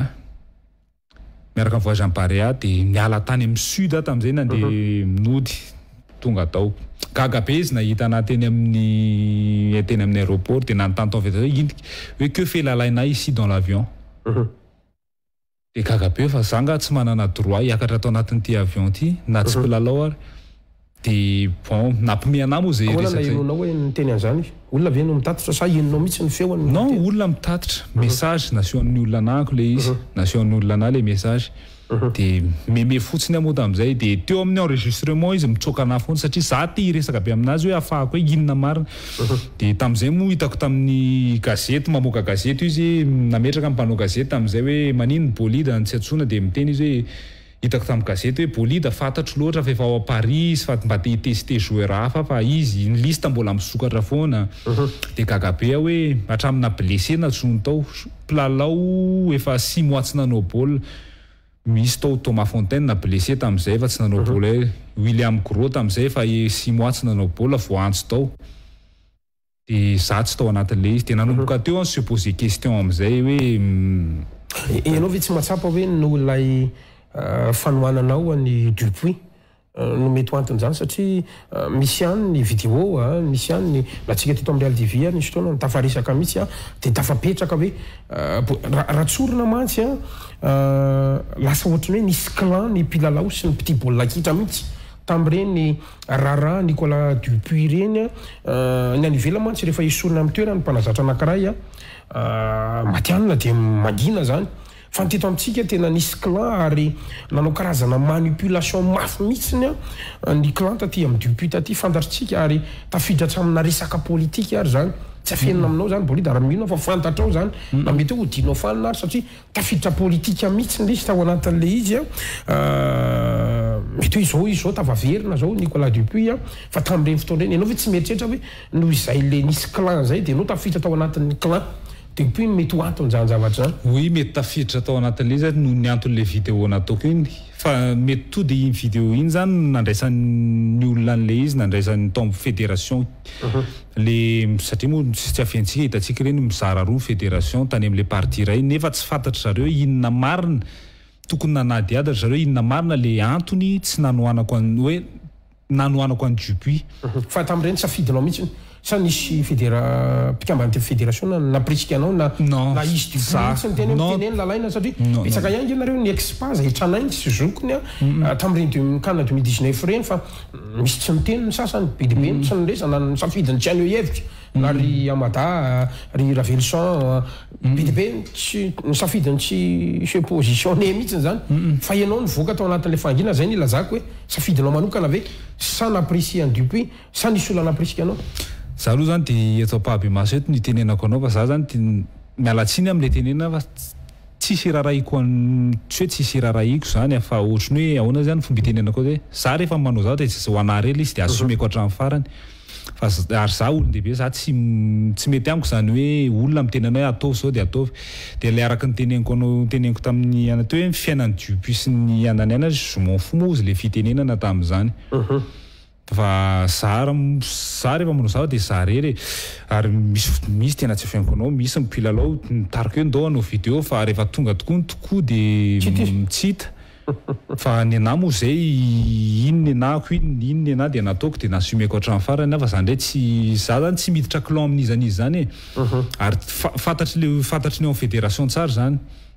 Speaker 3: Barea de niala tany amin'ny sud tamin'izay nandeha minody tonga tao gaga be izy nahita anahy teny amin'ny aéroport de nanontany tao vety hoe que fait la laina ici dans l'avion de kagabe fa zanga tsy manana droit hiakatra tao anatin'ity avion ty na tsy mpilalao ary de bon nampimiana mo zay
Speaker 2: resaka inonao hoe niteny an'izany olona ve no mitatitra sa inonao mihitsy ny feony
Speaker 3: non olona mitatitra message nasion'ny olona anako le izy nasion'ny olona ana le message de meme fotsiny amoda am'izay de teo amin'ny enregistrement izy mitsoka ana foana satria za ty resaka be aminazy hoe afahako hoe inona marina de tam'izay mo hitako tamin'ny gazety mamoaka gazety izy nametraka mpanao gazety am'izay hoe manino bolida tsy atsona de miteny izy hoe hitako tamin'ny gazety hoe bolida fantatro loatra fa efa ao à Paris fa mba te tester joueur hafa fa izy ny lista mbola misokatra foana de kagabe hoe hatramina blessé na tsony tao mpilalao efa 6 mois tsy nanao baolina misy tao Thomas Fontaine na blessé tam'izay fa tsy nanao baolina William Gros tam'izay fa 6 mois tsy nanao baolina vo antso tao de za tsy tao anatin'le izy de nanomboka teo se poser question am'izay hoe
Speaker 2: ianao ve tsy mahatsapa hoe nolay fanohananao any Dupuis no mety antony zany satria misy any ny vidéo misy any ny latsika teto amin'ny Real TV nisy fotoana tafarisaka mihitsy de tafapetraka hoe raha tsorona mantsy lasa ohatrany hoe nisy clan ny mpilalao sy ny petit baolina kitra mihitsy tam'ireny Rara Nicolas Dupuis reny ny any ivela mantsy rehefa isorona amin'ny toerana mpanazatra anankiray matianina de mangina zany fa teto amintsika tena nisy clan ary nanao karazana manipulation mafy mihitsiny ny clan taty amin'ny Dupuis taty fantatritsika ary tafiditra hatramina resaka politika ary zany tsy afenina aminao zany bolida raha mino fa fantatrao zany na mety hoe hodinao fanina ary satria tafiditra politika mihitsy le izy tao anatin'le izy mety hoe izao tavaverina zao Nicolas Dupuis fa tamin'ireny fotoana reny ianao ve tsy mieritreritra hoe noho izay le nisy clan zay de anao tafiditra tao anatin'ny clan Dupuis mety ho antony zany zavatra zany
Speaker 3: oui mety tafiditra tao anatin'le izy noho ny antony le vidéo nataoko iny fa mety to de iny vidéo iny zany nandraisan'ny olona an'le izy nandraisan'ny tao fédération le satria moa tsy afentsika hitantsika reny mizara roa fédération tany amin'le parti ray nefa tsy fantatra zareo inona marina tokony nanadiadatra zareo inona marina le antony tsy nanohanako hoe nanohanako any Dupuis
Speaker 2: fa tamin'ireny safidinao mihitsy sa nisy mpikambany te fédération naprisika anao na izy Dupuis mihitsy niteny teneny lalaina satria betsaka ihany ianareo ny expas hitranainy sy zokony tamin'ireny canna 2019 reny fa misy tsy miteny ny sasany be de be tsy niresa na safidiny tsy aneo hevitra na ry Amada ry Ravelson be de be tsy nisafidiny tsy suppositionné mihitsy zany fa ianao nivoaka tao anatin'le fangina zay ny ilazako hoe safidinao manokana ve sa naprisika any Dupuis sa nisy olona naprisika anao
Speaker 3: za aloha zany de eto apahabe maso eto ny tenenako anao fa za zany mialatsiny am'le tenena fa tsisy rarahiko tsy hoe tsisy rarahiko zany fa ohatrany hoe ahoana zany fomba tenenako hoe za rehefa manao zao de ho anary ely izy de asomeko hatramin'ny farany fa ary za olon-dehibe za tsy mety amiko zany hoe olona mitenena hoe ataovy zao de ataovy de le araka ny teneniko tamin'ny ana teo hoe fiainany Dupuis sy ny ananiana je m'en fous moa izy le fitenenana tamin'izany fa za rehefa manao zao de za rery ary misy tena tsy afianako anao misy mpilalao mitarika hoe ndao anao vidéo fa rehefa tonga tokoa de tsy hita fa ny anahy moa zay ino ny anahako ino ny anahy de nataoko de nasumeko hatramin'ny farany fa za ndray tsy za zany tsy miditra clan amin'izanizy zany ary fantatry ny fédération tsara zany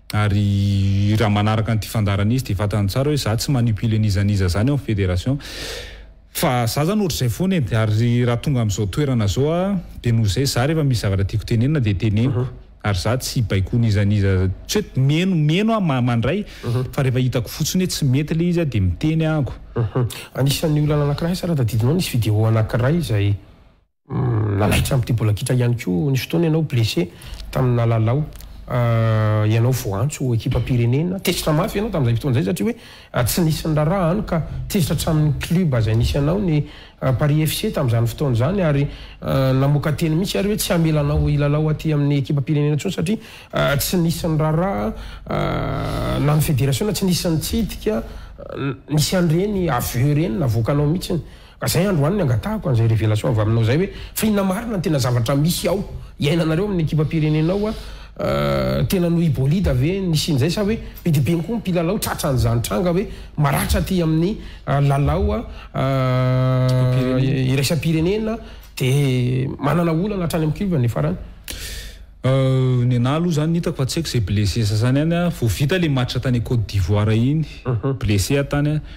Speaker 3: ary raha manaraka an'ity fandarana izy de fantany tsara hoe za tsy manipule an'izaniza zany ao fédération fa za zany ohatr'izay foana edy ary raha tonga amin'izao toerana zao de noho zay za rehefa misy zavatra tiako tenenina de teneniko ary za tsy baiko nizaniza tsy hoe meno mandray fa rehefa hitako fotsiny hoe tsy mety le izy de miteny ahako
Speaker 2: anisan'ny olana anankiray sa raha tadidinao nisy vidéo anankiray zay nalaitra amin'ny bola kitra ihany koa nisy fotoana ianao blessé tamina lalao ianao voantso ekipa pirenena tezitra mafy ianao tamin'izay fotoana zay satria hoe tsy nisy ny raharaha any ka tezitra hatramin'ny club zay nisy anao ny Paris FC tamin'izany fotoana zany ary namoaka teny mihitsy ary hoe tsy amelanao ilalao aty amin'ny ekipa pirenena intsony satria tsy nisy ny raharaha na ny fédération tsy nisy ny tsidika nisy an'ireny aveu reny navoakanao mihitsy ka zay androany ny angatahako an'izay révélation avy aminao zay hoe fa inona marina ny tena zavatra misy ao iainanareo amin'ny ekipa pirenenao tena noho bolida ve nisy in'izay sa hoe be de be koa mpilalao tratran'izany tranga hoe maratra aty amin'ny lalao iraisa pirenena de manana olana hatrany amin'ny club ny farany
Speaker 3: Ny anahy aloha zany hitako fa tsy haiko zay blessé sasany any a vao vita le match tany Côte d'Ivoire iny blessé atany a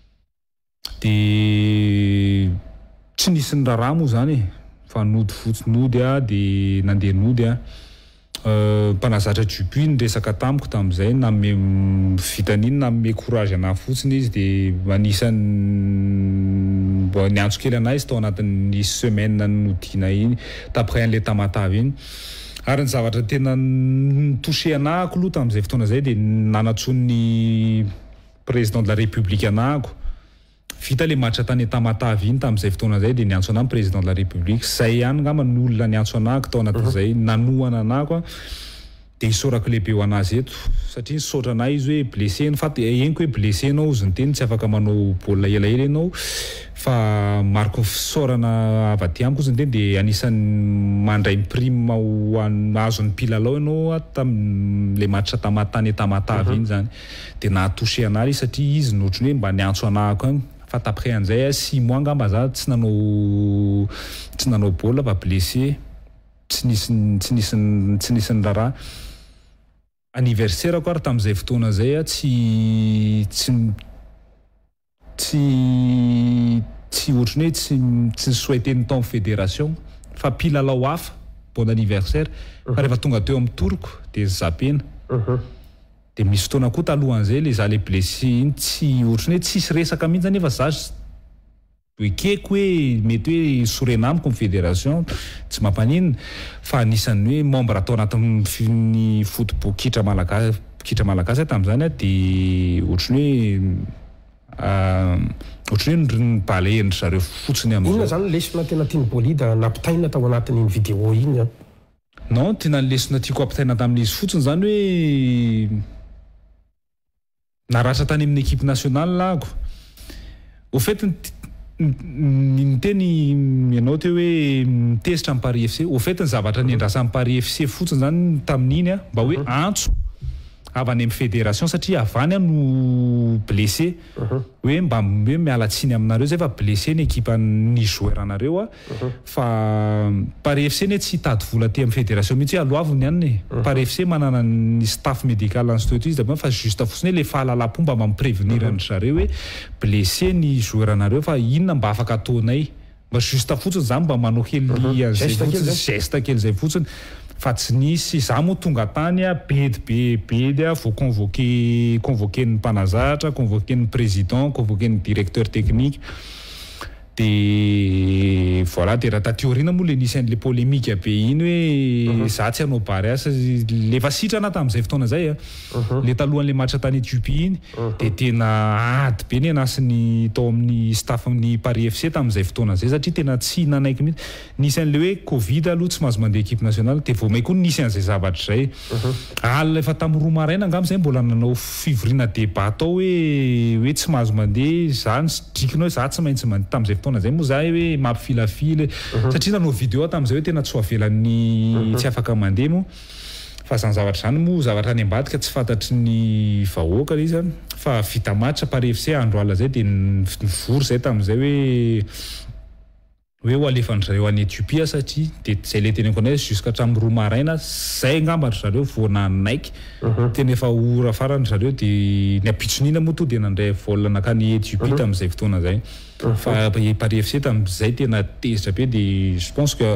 Speaker 3: de tsy nisy ny raharaha moa zany fa nody fotsiny a de nandeha nody a mpanazatra Dupuis resaka tamiko tam'izay nanome vitan'iny nanome courage anahy fotsiny izy de anisany niantso kely anahy izy tao anatin'ny semaine nodina iny d'après an'le tamatavy iny ary ny zavatra tena touché anahako aloha tam'izay fotoana zay de nanantsony président de la république anahako vita le match tany Tamatavy iny tam'izay fotoana zay de niantso anahy président de la république zay ihany ngamba ny olona niantso anahako tao anatin'izay nanohana anahako de isorako lehibe ho anazy eto satria nisaotra anahy izy hoe blessé ny faty henoko hoe blessé anao izy ny teny tsy afaka manao baolina elaela ianao fa marko fisaorana avy aty amiko izy ny teny de anisany mandray prime ho azon'ny mpilalao ianao tam'le match tany Tamatavy iny zany de nahatouché anahy satria izy notrony hoe mba niantso anahako agny fa d'après an'izay 6 mois ngamba za tsy nanao baolina fa blessé tsy nisy ny raharaha anniversaire ko ary tam'izay fotoana zay a tsy ohatrany hoe tsy souhaité ny tao fédération fa mpilalao hafa bon anniversaire fa rehefa tonga teo amin'ny toroko de zapena de misy fotoana koa talohan'izay le za le blessé iny tsy ohatrany hoe tsisy resaka mihitsy nefa za ekeko hoe mety hoe sorena amiko ny fédération tsy mampanino fa anisan'ny hoe membre atao anatin'ny football kitra malagasy tam'izany de ohatrany hoe ny balaye ndry zareo fotsiny
Speaker 2: amin'izay inona zany lesona tena tiany bolida nampitaina tao anatin'iny vidéo iny
Speaker 3: non tena lesona tiako ampitaina tamin'izy fotsiny zany hoe naratra tany amin'ny équipe nationale lahako au fait niteny ianao teo hoe mitezitra amin'ny Paris FC au fait ny zavatra niandrasan'ny Paris FC fotsiny zany tamin'iny a mba hoe antso avy any amin'ny fédération satria avany no blessé hoe mba hoe miala tsiny aminareo zay fa blessé ny équipe ny joueur anareo a fa Paris FC ne tsy tady vola ty amin'ny fédération mihitsy aloaviny ihany Paris FC manana ny staff médical institut fa juste fotsiny le fahalalam-pomba mba miprévenir ny zareo hoe blessé ny joueur anareo fa inona mba afaka ataonay mba juste fotsiny zany mba manao kely an'izay fotsiny geste kely zay fotsiny fa tsy nisy za moa tonga tany a bedy a vao convoqué ny mpanazatra convoqué ny président convoqué ny directeur technique de voilà de raha tatiorina moa le nisy an'le polémique be iny hoe za tsy hanao bary asa lefa sitrana tam'izay fotoana zay le talohan'le match tany Éthiopie iny de tena ady be ny anasiny tao amin'ny staff amin'ny Paris FC tam'izay fotoana zay satria tena tsy nanaiky mihitsy nisy an'le hoe Covid aloha tsy mahazo mandeha équipe nationale de vao may koa nisy an'izay zavatra zay alina efa tamin'ny roa maraina angamba zay mbola nanao fivorina débat tao hoe tsy mahazo mandeha za drikinao za tsy maintsy mandeha tam'izay fotoana zay moa za hoe mampifilafily satria nanao vidéo tam'izay hoe tena tsy avelan'ny tsy afaka mandeha moa fa zany zavatra zany moa zavatra any ambadika tsy fantatry ny vahoaka izy fa vita match Paris FC andro alina zay de nivory zay tam'izay hoe ho alefany zareo any Éthiopie satria de zay le teneniko anay jusqu'à hatramin'ny roa maraina zay ngamba ry zareo vao nanaiky tena efa ora farany zareo de ny apitsonina moa to de nandray vol nakany Éthiopie tam'izay fotoana zay fa Paris FC tam'izay tena tezitra be de je pense que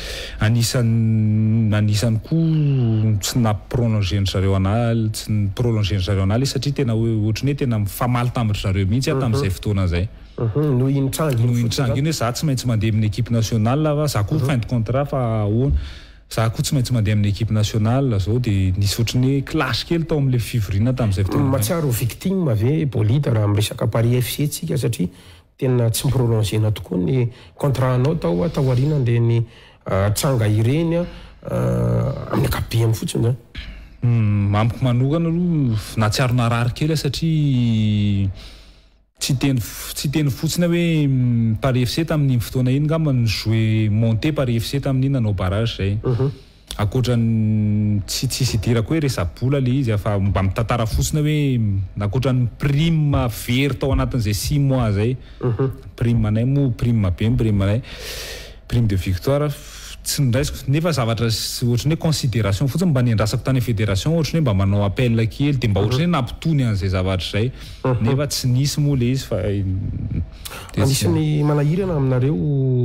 Speaker 3: anisany koa tsy naprolongé ny zareo analy tsy prolongé ny zareo analy satria tena ohatrany hoe tena mifamaly tamindry zareo mihitsy tam'izay fotoana zay
Speaker 2: no initrangy
Speaker 3: iny hoe za tsy maintsy mandeha amin'ny équipe nationale fa za koa fin de contrat fa ahoana za koa tsy maintsy mandeha amin'ny équipe nationale zao de nisy ohatrany hoe clash kely tao amin'le fivorina tam'izay fotoana
Speaker 2: matsiaro victime ave bolida raha miresaka Paris FC tsika satria tena tsy miprolongena tokoa ny contrat anao tao aoriana ny tranga ireny amin'ny akapobeny fotsiny
Speaker 3: amiko manokana aloha natsiaro narary kely satria tsy teny fotsiny hoe Paris FC tamin'ny fotoana iny ngamba ny jouer monté Paris FC tamin'iny nanao barrage zay akoatra tsy idirako hoe resa-bola le izy fa mba mitantara fotsiny hoe akoatra ny prime very tao anatin'izay 6 mois zay prime anay moa prime be prime anay prime de victoire tsy ndraisiko nefa zavatra ohatrany hoe considération fotsiny mba niandrasako tany fédération ohatrany hoe mba manao appel kely de mba ohatrany hoe nampitony an'izay zavatra zay nefa tsy nisy moa le izy fa
Speaker 2: anisany manahirana aminareo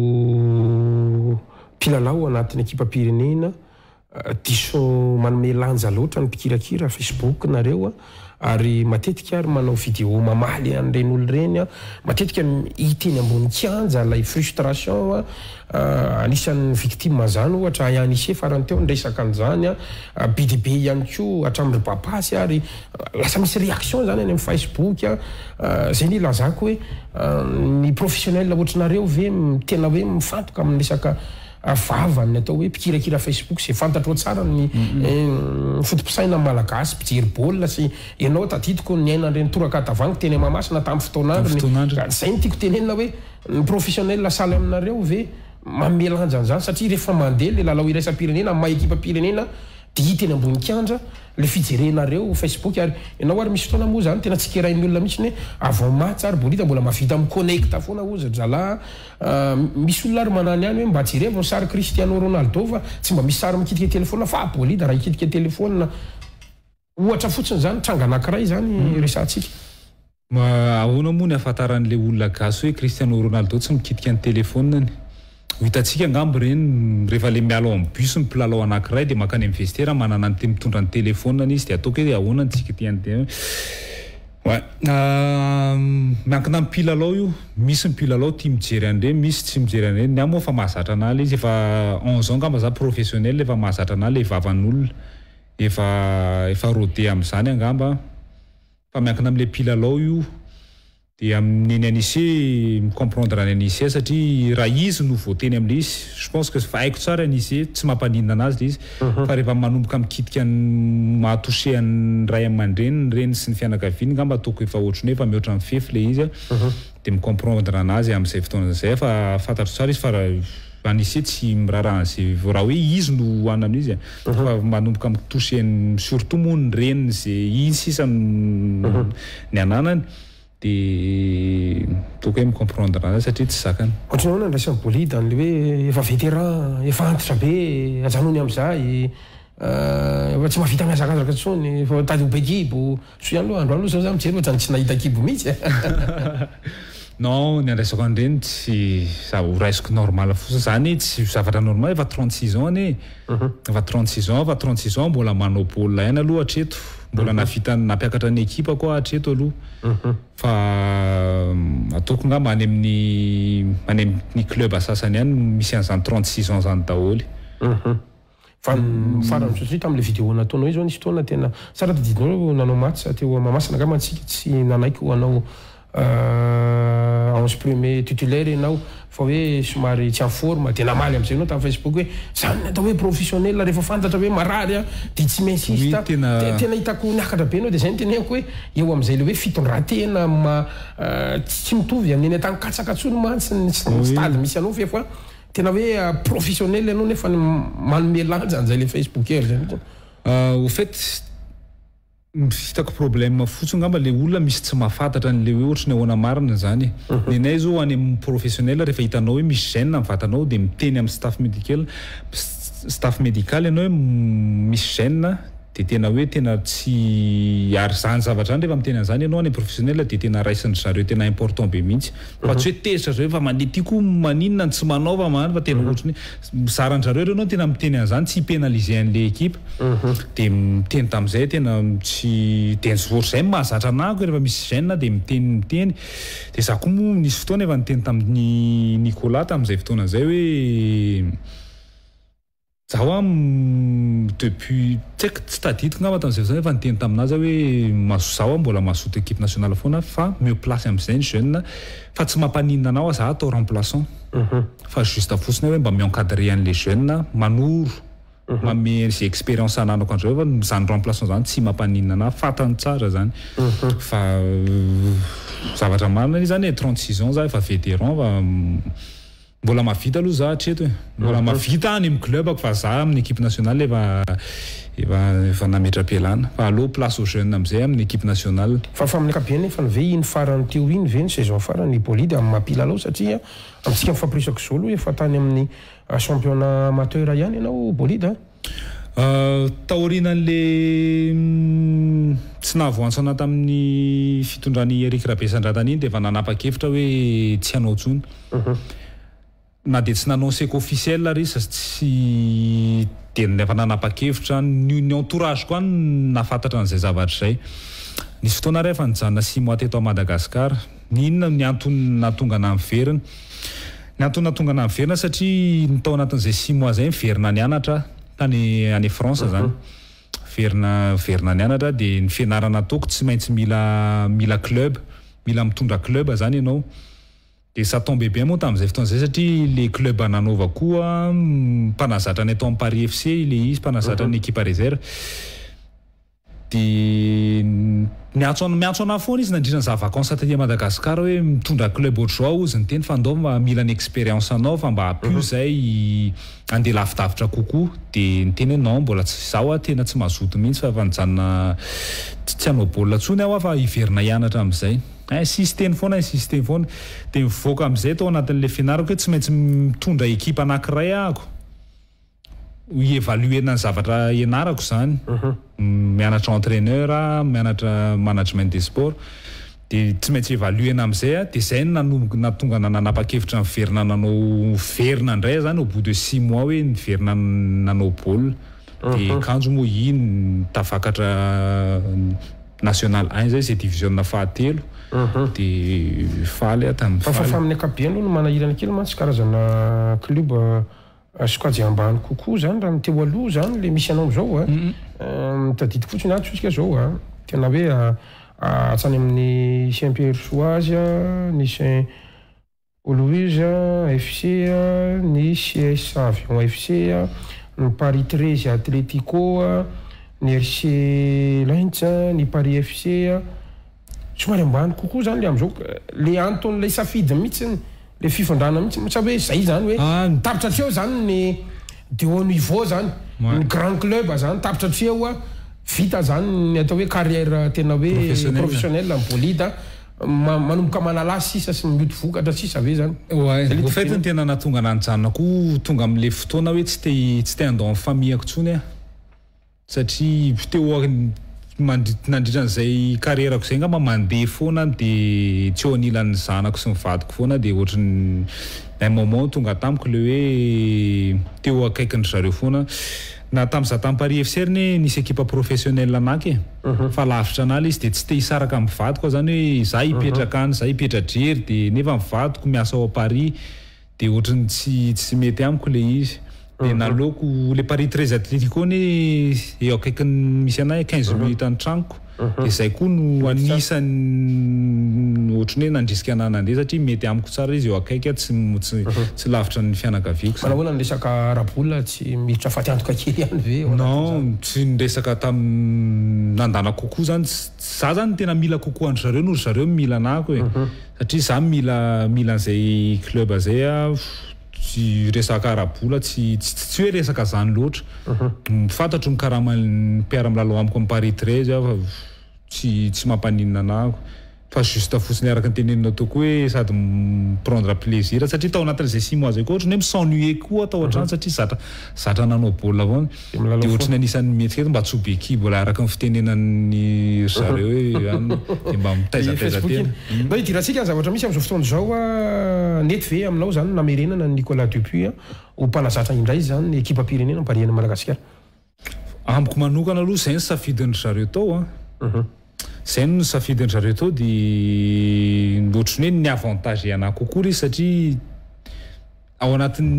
Speaker 2: mpilalao anatin'ny ekipa pirenena diso manome lanja loatra ny mpikirakira Facebook nareo ary matetika ary manao vidéo mamaly an'ireny olo reny matetika hiteny ambony kianja lay frustration anisan'ny victime zany ohatra Yanisé farany teo nresaka an'izany BDB ihany koa hatramin'ny babasy ary lasa misy réaction zany any amin'ny Facebook zay ny ilazako hoe ny professionnel ohatranareo ve tena hoe mifantoka amin'ny resaka vavany atao hoe mpikirakira Facebook sy fantatro tsara ny fotompisaina malagasy mpijery baolina sy ianao tadidiko niaina ireny toraka-tavangy teny Mahamasina tamin'ny fotoanandro zay ny tiako tenenina hoe ny professionnel saly aminareo ve manome lanja an'izany satria rehefa mandeha le lalao iraisam-pirenena maha ekipa pirenena dia hiteny ambony kianja le fijerenareo Facebook ary ianao ary misy fotoana moa zany tena tsy kerain'ny olona mihitsy hoe avant match ary bolita mbola mavita miconnecta foana ozy zala misy olona ary manany ihany hoe mba jerevony sary Cristiano Ronaldo fa tsy mba misy sary mikitika telefona fa bolita raha hikitika telefona ohatra fotsiny zany tranga anankiray zany resantsika
Speaker 3: ahoana moa ny ahafantaran'le olona gasy hoe Cristiano Ronaldo tsy mikitika ny telefoniny hitantsika angambo reny rehefa le mialao amin'ny bus ny mpilalao anankiray dia makany amin'ny vestiaire manana ny mitondra ny telefoniny izy dia ataoko hoe ahoana antsika tiany miankina amin'ny mpilalao io misy ny mpilalao tia mijery an'ireny misy tsy mijery an'ireny ny moa fa mahazatra analy izy efa 11 ans ngamba za professionnel efa mahazatra analy vavan'olona efa rodé amin'izany angamba fa miankina amin'le mpilalao io dia amin'ny Yanisé micomprendre ny Yanisé satria raha izy no voateny amin'le izy je pense que fa haiko tsara Yanisé tsy mampaninona anazy le izy fa rehefa manomboka mikitika mahatouché ny ray aman-dreny reny sy ny fianakaviany ngamba ataoko efa ohatrany efa mihoatra amin'ny fefy le izy dia micomprendre anazy amin'izay fotoana izay fa fantatro tsara izy fa Yanisé tsy miraraha an'izay raha hoe izy no anana izy fa manomboka mitouché surtout moa ny reny zay iny sisa ny ananany dia toko hoe micomprendre anazy satria tsy zakany
Speaker 2: ohatrany hoe nandraisan'ny bolida an'le hoe efa vétéran efa antitra be ajanony amin'izay efa tsy mahavita miazakazaka intsony fa tady ho be kibo so ihany loha andro any loha zao za mijery fa zany tsy nahita kibo mihitsy
Speaker 3: non ny andraisako an'ireny tsy raisiko normal fotsiny zany tsy zavatra normal efa 36 ans ane efa 36 ans mbola manao baolina ihany aloha hatreto mbola navita nampiakatra ny ekipa koa hatreto aloha fa ataoko ngamba any amin'ny club asasany ihany misy an'izany 36 ans zany daholy
Speaker 2: fa farany satria tamin'le vidéo nataonao izy nisy fotoana tena sara tadidinao nanao match teo Mahamasina ngamba antsika tsy nanaiko anao 11 premier titulaire ianao fa hoe somary tsy en forme dia namaly amin'izay ianao tamin'ny Facebook hoe zany atao hoe professionnel rehefa fantatra hoe marary dia tsy mensista tena hitako niakatra be ianao dia zay ny tenenako hoe eo amin'izay le hoe fitondran-tena tsy mitovy amin'ny eny an-tany katsony mantsy ny stade misy anao fa tena hoe professionnel ianao nefa manome lanja an'izay le facebooker zay
Speaker 3: au fait hitako problème fotsiny ngamba le olona misy tsy mahafantatra an'le hoe ohatrany ahoana marina zany nenay zao any amin'ny professionnel rehefa hitanao hoe misy gène amin'ny vatanao dia miteny amin'ny staff médical ianao hoe misy gène dia tena hoe tena tsy ary zany zavatra zany rehefa miteny an'izany ianao any professionnel dia tena raisiny zareo tena important be mihitsy fa tsy hoe tezitra zareo fa mandeha tiako maninona tsy manaova many fa tena ohatrany zarany zareo ianao tena miteny an'izany tsy pénaliser an'le ekipa dia miteny tamin'izay tena tsy dia ohatr'izay mahazatra anako rehefa misy gène dia miteny dia za koa moa nisy fotoana efa niteny tamin'ny Nicolas tamin'izay fotoana izay hoe zaho depuis tsy tadidiko ngamba tamin'izay fotoana efa niteny taminazy hoe zaho mbola mahazoto équipe nationale foana fa mieux place amin'izay ny jeune fa tsy mampaninona anao za atao remplaçant fa juste fotsiny hoe mba mi-encadrer an'le jeune manoro manome zay expérience ananako an'izao fa zany remplaçant zany tsy mampaninona ana fatany tsara zany fa zavatra marina zany 36 ans za efa vétéran fa mbola mavita aloha za hatreto e mbola mavita any amin'ny clubako fa za amin'ny équipe nationale efa nametra-pialana fa aloha place aux jeunes amizay amin'ny équipe nationale
Speaker 2: fa amin'ny ankapobeny nefa ve iny farany teo iny ve ny saison farany bolide amin'ny mampila aloha satria amintsika mifampirisako zao aloha efa tany amin'ny championnat amateur ihany ianao bolide
Speaker 3: taorian'le tsy nahavoantsana tamin'ny fitondrany Eric Rabesan-Dratany iny dia efa nanapa-kevitra hoe tsy hanao tsony na dia tsy nanonseko officiel ary izy tsy dia efa nanapa-kevitra ny entourage koa nafantatra an'izay zavatra izay nisy fotoana rehefa nijanona 6 mois teto à Madagascar inona ny antony natonga na miverina ny antony natonga na miverina satria ny tao anatin'izay 6 mois zay miverina nianatra tany any France zany verina nianatra dia ny fianarana ataoko tsy maintsy mila club mila mitondra club zany ianao dia ça tombe bien moa tamin'izay fotoana zay satria le club nanova koa mpanazatra ny atao amin'ny Paris FC le izy mpanazatra ny équipe réserve dia miantso anahy foana izy nandritra ny za vacances taty Madagascar hoe mitondra club ohatr'izao izy ny teny fa ndao mba mila ny expérience anao fa mba hampio zay andeha lavidavitra kokoa dia ny teny hoe non mbola tsy zaho tena tsy mazoto mihitsy fa nijanona tsy hanao baolina tsony aho fa hiverina hianatra amin'izay sisy teny foana dia mivoaka amin'izay tao anatin'le fianarako hoe tsy maintsy mitondra ekipa anankiray ahako ievaluena ny zavatra ianarako zany mianatra entraîneur mianatra management des sports dia tsy maintsy evaluena amin'izay dia zay natonga nanapa-kevitra miverina nanao verina indray zany au bout de 6 mois hoe niverina nanao baolina dia kanjo moa iny tafakatra national 1 zay division fahatelo dia faly tamin'ny
Speaker 2: fa amin'ny ankapobeny aloha no manahirana kely mantsy karazana club sokajy ambany kokoa zany raha teo aloha zany le misy anao zao mitadidiko fotsiny ato isika zao tena hoe atsany amin'ny Saint-Pierre-Soise ny Saint-Louise FC ny CS Avion FC ny Paris 13 Atletico ny RC Lens ny Paris FC somary ambany kokoa zany le am'izao le anton'ilay safidy mihitsy le fifondrana mihitsy tsy hoe zay zany hoe tapitra treo zany ny de haut niveau zany ny grand club zany tapitra treo vita zany ny atao hoe carrière tena hoe professionnel amin'ny bolide manomboka manalasy sisa sy mioty vokatra sisa ve zany
Speaker 3: au fait ny tena natonga nanjanona koa tonga amin'le fotoana hoe tsy te andao amin'ny famille-ako tsony satria teo nandritra an'izay carrièrako zay ngamba mandeha foana dia tsy eo anilan'ny zanako sy mivadiko foana dia ohatrany un moment tonga tamiko le hoe teo akaikiny zareo foana na tamin'iza tamin'ny Paris FC ny nisy équipe professionnelle anaky fa lavitra an'ala izy dia tsy te hisaraka amin'ny vadiko zany hoe za hipetraka any za hipetra-drery dia nefa mivadiko miasa ao Paris dia ohatrany tsy mety amiko le izy dia naloko le Paris 13 Atletico ny eo akaikiny misy anay 15 minutes an-tranoko dia zay koa no anisany ohatrany hoe nandrisika anahy nandeha satria mety amiko tsara izy eo akaiky tsy lavitra ny fianakaviako
Speaker 2: manahoana niresaka rabolina tsy miditra faty antoka kely ihany ve
Speaker 3: non tsy niresaka nandana kokoa zany za zany tena mila kokoa andry zareo noho zareo mila anako satria za mila an'izay club zay tsy resaka arabola tsy hoe resaka zany loatra fantatro ny karama ny mpiara milalao amiko amin'ny Paris 13 fa tsy mampaninina anako fa juste fotsiny araka ny tenenina toko hoe sady prendre plaisir satria tao anatin'izay 6 mois zay koa ohatrany hoe misennuer koa tao an-trano satria zatra nanao baolina avao dia ohatrany anisan'ny mietriketo mba tsobe kibola araka ny fitenenan'ny zareo hoe dia mba mitaizataiza tena
Speaker 2: no hidirantsika zavatra misy amin'izao fotoana zao nety ve aminao zany namerenana ny Nicolas Dupuis ho mpanazatra indray zany équipe pirenena mpariana Madagasikara
Speaker 3: amiko manokana aloha zay ny safidin'ny zareo tao zay no safidin'ny zareo tao dia ohatrany hoe ny avantage ianahy kokoa izy satria ao anatin'ny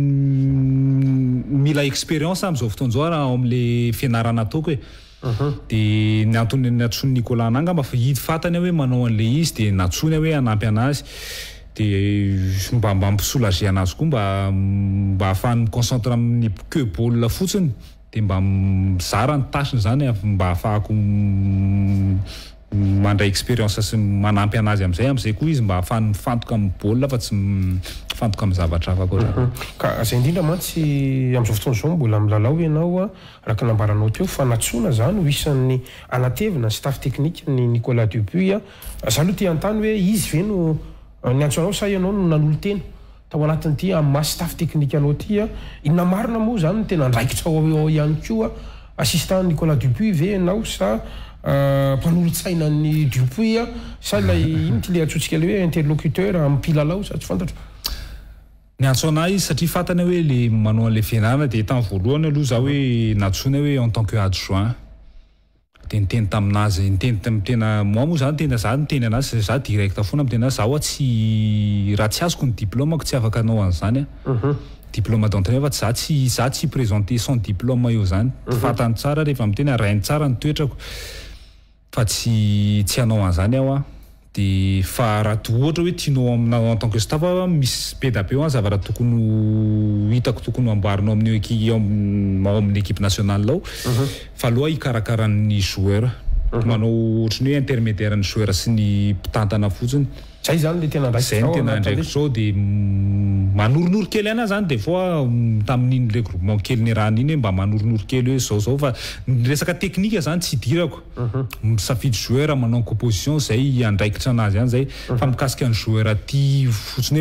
Speaker 3: mila expérience amin'izao fotoana zao raha ao amin'le fianarana ataoko dia ny antony natsony Nicolas ananga mba fantany hoe manao an'le izy dia natsony hoe hanampy anazy dia mba mampisolager anazy koa mba ahafahany concentre amin'ny que baolina fotsiny dia mba mizara ny tachiny zany mba ahafahako mandray expérience sy manampy anazy am'izay koa izy mba ahafahany mifantoka amin'ny baolina fa tsy mifantoka amin'ny zavatra hafa koa
Speaker 2: ka zay indrindra mantsy amin'izao fotoana izao mbola milalao ianao a raha ka nambaranao teo fa natsoina zany ho isan'ny anatevina staff technique ny Nicolas Dupuis za aloha tia antany hoe izy ve no niantso anao sa ianao no nanolo tena tao anatin'ity amin'ny maha staff technique anao ty inona marina moa zany no tena andraikitra ao ihany koa assistant Nicolas Dupuis ve ianao sa mpanolotsainan'ny Dupuis sa ilay ino ty le atsotsika le hoe interlocuteur amin'ny mpilalao sa tsy fantatra
Speaker 3: ny antso anahy izy satria fantany hoe le manao an'le fianarana dia tamin'ny voalohany aloha za hoe natsoina hoe en tant que adjoint dia niteny taminazy niteny tena moa zany tena za niteny anazy za direct foana mitena za hoa tsy raha tsy azoko ny diplômako tsy afaka anao an'izany diplôme d'entraîneur fa za tsy présenter son diplôme eo zany fantany tsara rehefa miteny rainy tsara ny toetrako fa tsy anao an'izany aho dia fa raha ohatra hoe tianao aminao en tant que staff misy be da be ho zavatra tokony hitako tokony amboarinao amin'ny équipe nationale ao fa aloha hikarakaran'ny joueur manao ohatrany hoe intermédiaire ny joueur sy ny mpitantana fotsiny
Speaker 2: zay zany le tena
Speaker 3: zay ny tena ndraiky zao dia manoronoro kely ana zany des fois tamin'iny regroupement kely ny raha n'iny hoe mba manoronoro kely hoe zao fa resaka teknika zany tsy idirako misafidy joueur manao composition zay andraikitra anazy ihany zay fa mikasika ny joueur aty fotsiny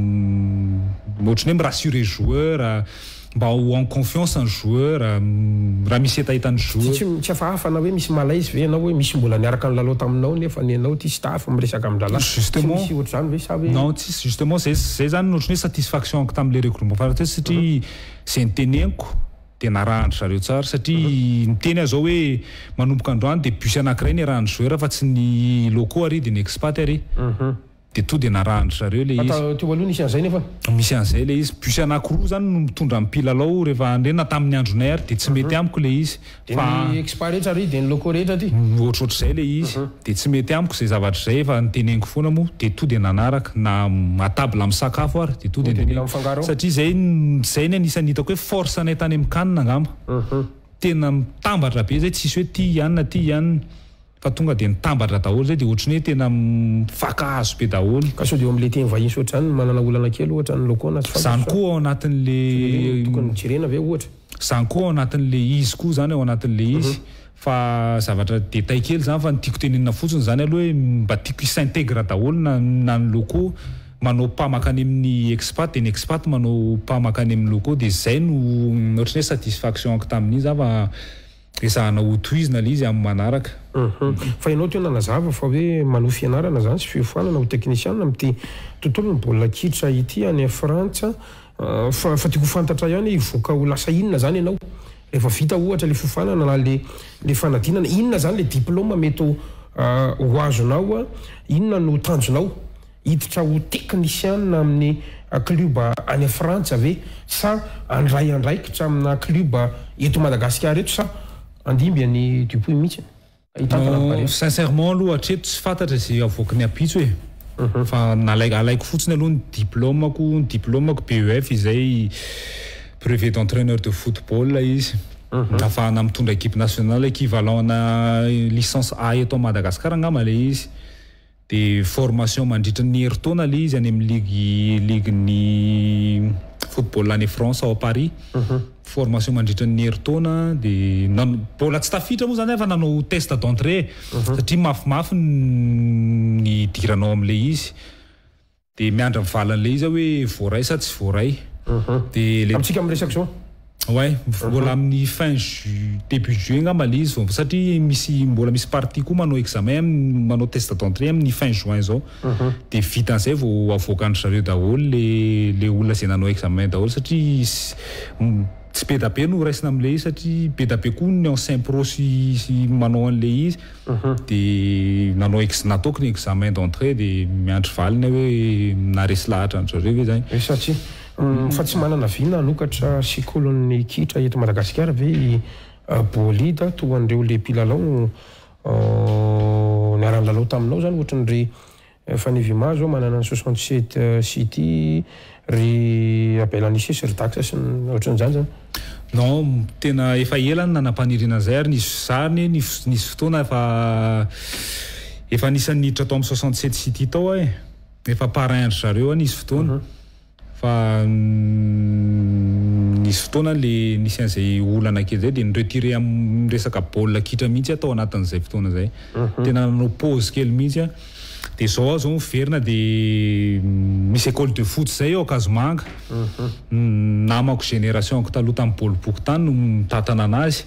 Speaker 3: hoe ohatrany hoe mirassurer joueur mba ho en confiance en joueur raha misy etahitan'ny joueur
Speaker 2: tsy afahafana hoe misy malaise ve anao hoe misy mbola niaraka ny lalao taminao nefa ny anao ty staff miresaka amin'ny lalao
Speaker 3: justement
Speaker 2: misy ohatr' zany ve sa hoe
Speaker 3: non tsy justement zay zany ohatrany hoe satisfaction ako tamin'le regroupement fa satria zay niteneniko dia narahandry zareo tsara satria niteny zao hoe manomboka androany dia bus anankiray ny arahan'ny joueur fa tsy ny locaux ary dia ny expat ary dia to dia narahandry zareo le izy
Speaker 2: teo aloha nisy an'izay nefa
Speaker 3: misy an'izay le izy bus anankiroa zany no mitondra amin'ny mpilalao rehefa andrena tamin'ny andronay ary dia tsy mety amiko le izy
Speaker 2: fa ny expat rehetra ary dia ny locaux rehetra ty
Speaker 3: ohatrohatr'izay le izy dia tsy mety amiko zay zavatra zay efa niteneniko foana moa dia to dia nanaraka na atable amin'ny sakafo ary dia to dia satria zay ny anisany hitako hoe force anay tany amin'ny kanina angamba tena mitambatra be zay tsisy hoe ty ihany fa tonga dia nitambatra daholo zay dia ohatrany hoe tena mifakahazo be daholo
Speaker 2: ka sao dia amin'le teny vahiny so ohatrany manana olana kely ohatra ny locaux na tsy
Speaker 3: zany koa ao anatin'le
Speaker 2: tokony jirena ve ohatra
Speaker 3: zany koa ao anatin'le izy koa zany ao anatin'le izy fa zavatra détail kely zany fa nytiako tenenina fotsiny zany aloha hoe mba tiako s'intègre daholo na ny locaux manao pamaka any amin'ny expat dia ny expat manao pamaka any amin'ny locaux dia zay no ohatrany hoe satisfaction ako tamin'iny za fa esahana hotoizina le izy amin'ny manaraka
Speaker 2: fa ianao teo nanazava fa hoe manohy fianarana zany sy fiofanana ho technicien amin'ity tontolo ny baolina kitra ity any Frantsa fa tiako fantatra ihany hivoaka ho lasa inona zany ianao rehefa vita ohatra le fiofanana na le fanadinana inona zany le diplôme mety ho azonao inona no tanjonao hiditra ho technicien amin'ny club any Frantsa ve sa andray andraikitra amina club eto Madagasikara eto sa andimby any Dupuis mihitsy
Speaker 3: sincèrement aloha hatreto tsy fantatra zay avoaka ny apitso hoe fa alaiko fotsiny aloha ny diplômako BEF izay brevet d'entraîneur de football izy afahana mitondra équipe nationale équivalent na licence A eto Madagasikara angamba le izy dia formation mandritra ny herintaona le izy any amin'ny ligue ny football any France ao Paris formation mandritra ny herintaona dia mbola tsy tafiditra moa zany efa nanao test d'entrée satria mafimafy ny diranao amin'le izy dia miandra mivalan'le izy hoe voaray sa tsy voaray dia
Speaker 2: amintsika miresaka zao
Speaker 3: ouais mbola amin'ny fin début juin ngamba le izy satria mbola misy partie koa manao examen manao test d'entrée amin'ny fin juin zao dia vita an'izay vao avoakandry zareo daholo le olona zay nanao examen daholo satria tsy be da be no raisina amin'le izy satria be da be koa ny ancien pro sy manao an'le izy dia nataoko ny examen d'entrée dia miandry valina hoe naresy lahatra ny zareo ve zany
Speaker 2: satria fa tsy manana vina hanokatra sikolon'ny kitra eto Madagasikara ve bolida toa an'ireo le mpilalao niarany lalao taminao zany ohatran'ry Fanivima zao manana ny 67 city ry Abelanisé sy ry Daxa sy ohatran'izany zany
Speaker 3: non tena efa ela ny nanam-paniriana zay ary nisy sariny nisy fotoana efa efa nisany niditra tao amin'ny 67 city tao efa parrain zareo nisy fotoana fa nisy fotoana le nisy an'izay olana kely zay de niretiré amin'ny resaka baolina kitra mihitsy atao anatin'izay fotoana zay tena nanao pause kely mihitsy de zao miverina de misy école de foot zay eo Akazomanga namako génération ko taloha tamin'ny baoly bokotany no mitatana anazy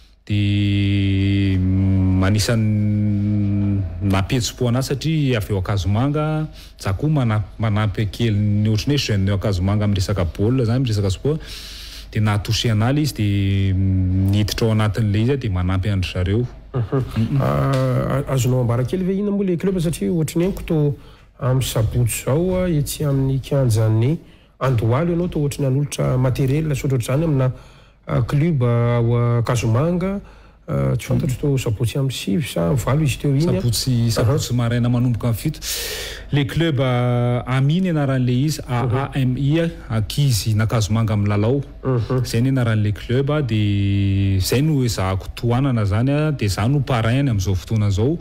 Speaker 3: de manisan'ny napetsi-po anazy satria avy eo Akazomanga za koa manampy kely ny ohatrany hoe jeune eo Akazomanga amin'ny resaka baolina zany amin'ny resaka sport de nahatouché analy izy de niditra ao anatin'le izy de manampy andry zareo
Speaker 2: azonao ambara kely ve ina moa le club satria ohatrany henoko to amin'ny sabotsy zao etsy amin'ny kianjan'ny Andohalo ianao to ohatrany anolotra matériel sotratra zany amina club ao Akazomanga tsy fantatro to sabotsy amin'ny sivy sa valo izy teo iny
Speaker 3: sabotsy maraina manomboka amin'ny fito le club aminy anaran'le izy AAMI akizy n'Akazomanga amin'ny lalao zay ny anaran'le club de zay no ezahako toanana zany de za no parrain amin'izao fotoana zao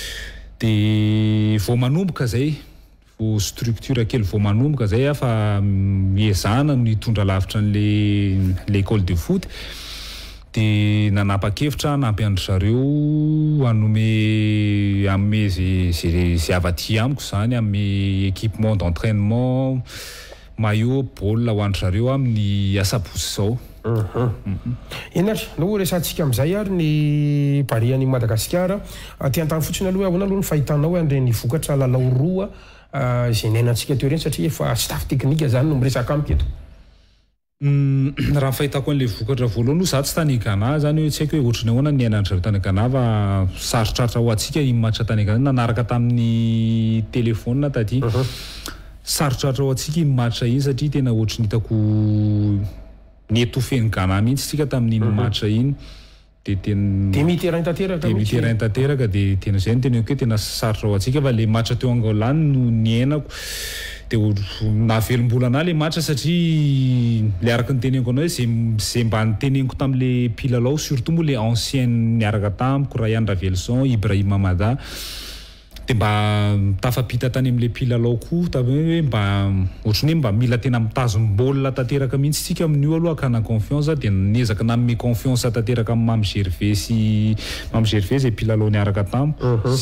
Speaker 3: de vao manomboka zay vao structure kely vao manomboka zay fa miezahana mitondra lavitra le école de foot de nanapa-kevitra nampy andry zareo hanome zay avaty amiko zany amin'ny équipement d'entraînement maillot baolina ho andry zareo amin'ny asabotsy zao
Speaker 2: enatra no resantsika amin'izay ary ny parian'i Madagasikara tiantany fotsiny aloha ahoana aloha ny fahitanao hoe andreny vokatra lalao roa izay nainantsika teo reny satria efa staff teknika zany no miresaka amiko eto
Speaker 3: raha fahitako an'le vokatra voalohany za tsy tany Ghana zany hoe tsy haiko hoe ohatrany ahoana niainan'ny tany Ghana fa sarotratra ho antsika imatra tany Ghana nanaraka tamin'ny telefona taty sarotratra ho antsika imatra iny satria tena ohatrany hitako nietofen'ny Ghana mihitsy tsika tamin'iny matra iny de miterain tanteraka de tena zay tena hoe tena sarotra ho antsika fa le matra teo Angola no niainako de navelom-bolana le matra satria le araka ny teneniko anao hoe zay mba nyteneniko tamin'le mpilalao surtout moa le ancienne niaraka tamiko Ryan Ravelson Ibrahim Amada de mba tafapita tany amin'le mpilalao koa hoe mba ohatrany mba mila tena mitazom-baolina tanteraka mihitsy tsika amin'io aloha akana confiance de niezaka nanome confiance tanteraka amin'ny Mamy Gervais zay mpilalao niaraka tamiko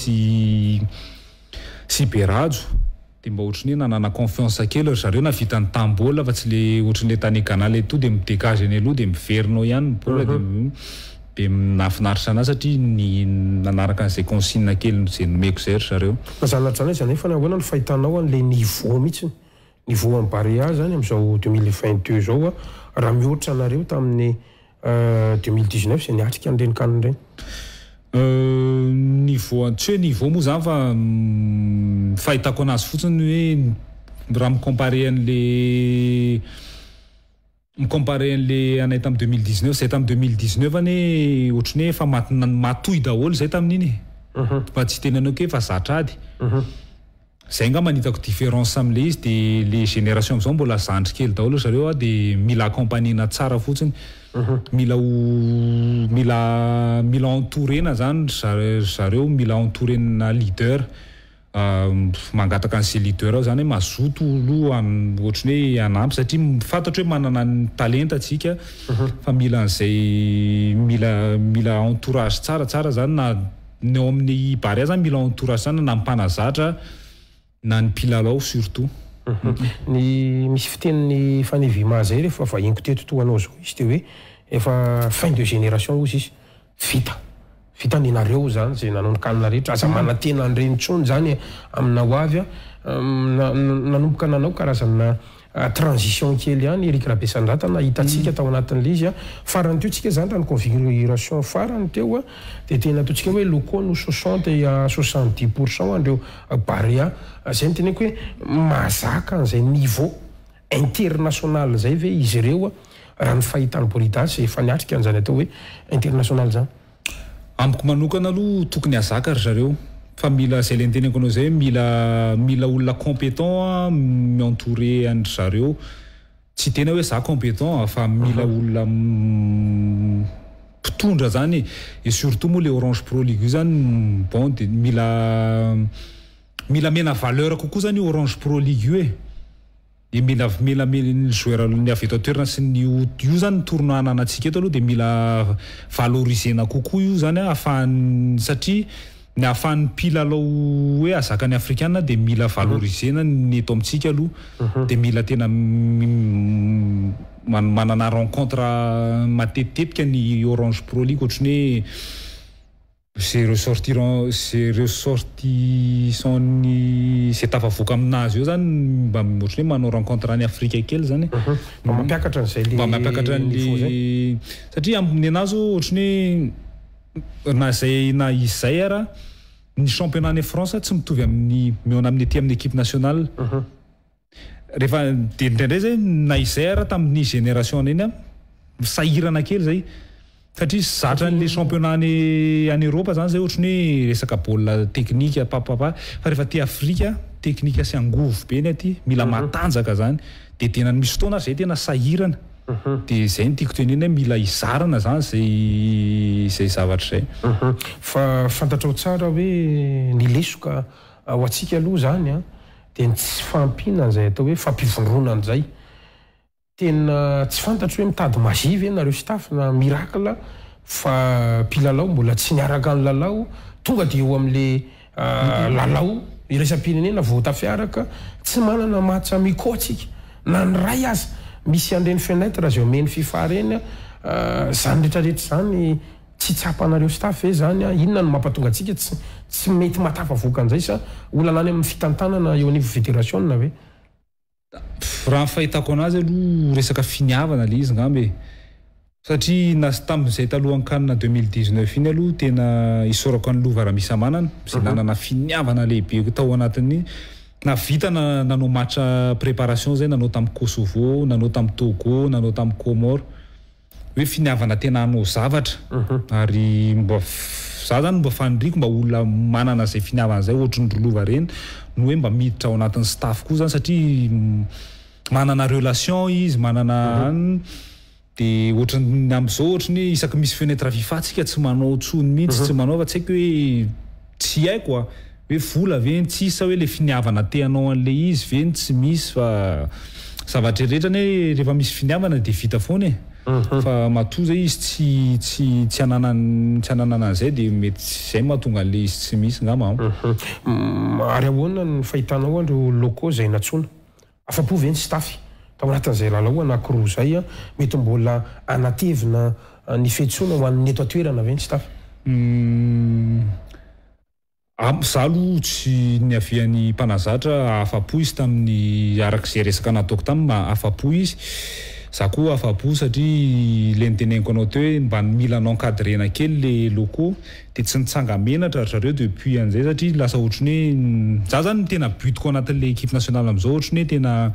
Speaker 3: sy Berajo de mba ohatrany nanana confiance kely zareo navita ny tam-baolina fa tsy le ohatrany le tany Ghana le to de midégage ny aloha de miverinao ihany baolina de nafinaritra anazy satria ny nanaraka an'izay consigne kely zay nomeko zay zareo
Speaker 2: mazanatra anay zany efa ahoana no fahitanao an'le niveau mihitsy niveau en Barea zany amin'izao 2022 zao raha mihoatra anareo tamin'ny 2019 zay niatrika an'ireny kanina ireny
Speaker 3: niveau tsy hoe niveau moa zany fa fahitako anazy fotsiny hoe raha micomparé an'le anay tamin'ny 2019 zay tamin'ny 2019 ane ohatrany hoe efa matoy daholo zay tamin'iny fa tsy tenanao ke fa zatrady zay nga manitako différence am'le izy de le génération am'izao mbola zandry kely daholo zareo de mila accompagnena tsara fotsiny mila entourena zany zareo mila entourena leader mangataka an'izay leader ao zany hoe mazoto aloha ohatrany hoe anampy satria fantatro hoe manana ny talenta atsika fa mila an'izay mila entourage tsara zany na ny ao amin'ny Barea zany mila entourage zany na mpanazatra na ny mpilalao surtout
Speaker 2: ny misy fiteniny fanevima zay rehefa vahiniko teto toanao zao izy teo hoe efa fin de génération ozy izy vita ninareo zany zay nanao ny kanina rehetra aza manantena an'ireny tsony zany amina ho avy nanomboka nanao karazana transition kely ihany Eric Rabesandrata hitantsika tao anatin'le izy farany teo tsika zany raha ny configuration farany teo de tena ataontsika hoe loko no 60 à 70% andreo Barea zay ny teneko hoe mazaka an'izay niveau international zay ve izy ireo raha ny fahitany Boridas efa niatrika an'izany atao hoe international zany
Speaker 3: amiko manokana aloha tokony azaka ry zareo fa mila zay le teneniko anao zay mila olona compétent mi-entourer andry zareo tsy tena hoe za compétent fa mila olona mpitondra zany et surtout moa le Orange Pro League zany bon de mila mena valeur kokoa zany Orange Pro League io e mila joueur ny avy eto toerana sy io zany tournoi anantsika eto aloha de mila valorisena kokoa io zany afahany satria ny afahan'ny mpilalao hoe azakany afrikana de mila valorisena ny eto amintsika aloha de mila tena manana rencontre matetitetика ny Orange Pro League ohatrany hoe c'est ressortissant c'est tafavoaka aminazy io zany mba ohatrany hoe manao rencontre any Afrika kely zany
Speaker 2: mba mampiakatra an'izay le
Speaker 3: mba mampiakatra an'le satria amin'ny anazy ohatrany hoe na izay ara ny championnat any France tsy mitovy amin'ny miona amin'ny ety amin'ny équipe nationale rehefa de ndray zay na izay ara tamin'ny génération iny sahirana kely zay satria zatra an'le championnat any Europe zany zay ohatrany hoe resaka baolina teknika papapa fa rehefa ty Afrika teknika sy angovo be ny aty mila matanjaka zany de tena misy fotoana zay tena sahirana de zay ny tiako tenena mila izarana zany zay zavatra zay
Speaker 2: fa fantatrao tsara hoe ny lesoka ho atsika aloha zany de tsy fampinana zay atao hoe fampivondronana zay tena tsy fantatro hoe mitady mazivy nareo staff na miracle fa mpilalao mbola tsy niaraka ny lalao tonga de eo amin'le lalao iraisam-pirenena vao tafiaraka tsy manana matsa mikoatsika na ny ray aza misy andreny fenêtre zay omeny FIFA reny zany rehetrarehetra zany tsy tsapanareo staff zany inona no mampatonga atsika tsy mety matafavoaka an'izay sa olana any amin'ny fitantanana eo anivy fédération na hoe
Speaker 3: raha fahitako anazy aloha resaka finiavana le izy ngambe satria na tamin'izay talohan'ny CAN 2019 iny aloha tena isorako any lova raha misamanana zay nanana finiavana lehibe tao anatin'ny na vita nanao match préparation zay nanao tamin'ny Kosovo nanao tamin'ny Togo nanao tamin'ny Comore hoe finiavana tena anao zavatra ary mba za zany mba faniriko mba olona manana zay finiavana zay ohatrany rolova reny no hoe mba miditra ao anatin'ny staff koa zany satria manana relation izy manana de ohatrany am'izao ohatrany isaky misy fenêtre FIFA tsika tsy manao tsony mihitsy tsy manao fa tsy haiko hoe tsy haiko hoe vola veny tsisa hoe le finiavana teanao an'le izy veny tsy misy fa zavatra rehetrany hoe rehefa misy finiavana de vita foana fa matoa zay izy tsy ananana an'izay de mety zay mahatonga an'le izy tsy misy ngamba
Speaker 2: ary ahoana ny fahitanao andreo locaux zay natsona afapo veny staff tao anatin'izay lalao anankiroa zay mety mbola anatevina ny fihetsona ho an'ny eto atoerana veny staff
Speaker 3: za aloha tsy ny avian'ny mpanazatra afapo izy tamin'ny arak'izay resaka nataoko taminy afapo izy za koa afapo satria le niteneniko anao teo hoe mba mila encadrena kely le locaux de tsy nitsanga menatra zareo depuis an'izay satria lasa ohatrany hoe za zany tena butiko anatin'le équipe nationale am'izao ohatrany hoe tena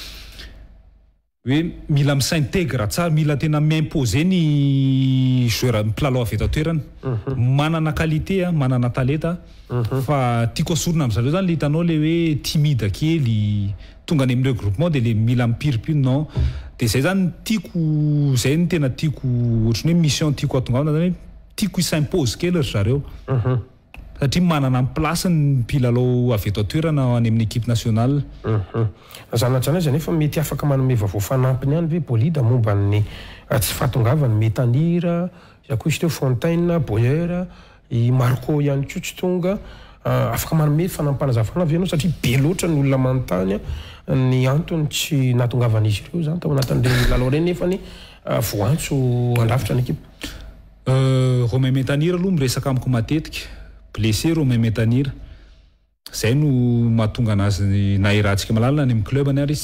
Speaker 3: hoe mila s'intègre tsara mila tena m'imposer ny joueur mpilalao avy eto toerana manana qualité manana talenta fa tiako asorina am'zareo zany le hitanao le hoe timide kely tonga any amin'ireo groupement de le mila mipiripiro non de zay zany tiako zay ny tena tiako ohatrany hoe mission tiako atongavana zany hoe tiako s'impose kely ry zareo satria manana ny place ny mpilalao avy eto toerana any amin'ny équipe nationale
Speaker 2: zanatranay zany efa mety afaka manome vaovao fanampiny any ve bolida momba ny tsy fahatongavany Metanira Jacques de Fontaine Boyer i Marco ihany koa tsy tonga afaka manome fanampanazavana avy ianao satria be loatra ny olona manontany ny antony tsy nahatongavan'izy ireo zany tao anatin'ireny lalao reny nefa ny voantso andafitra ny ekipa
Speaker 3: Romain Metanira aloha miresaka amiko matetika blessé Romain Metanira zay no mahatonga anazy na irahantsika malalina any amin'ny club any ary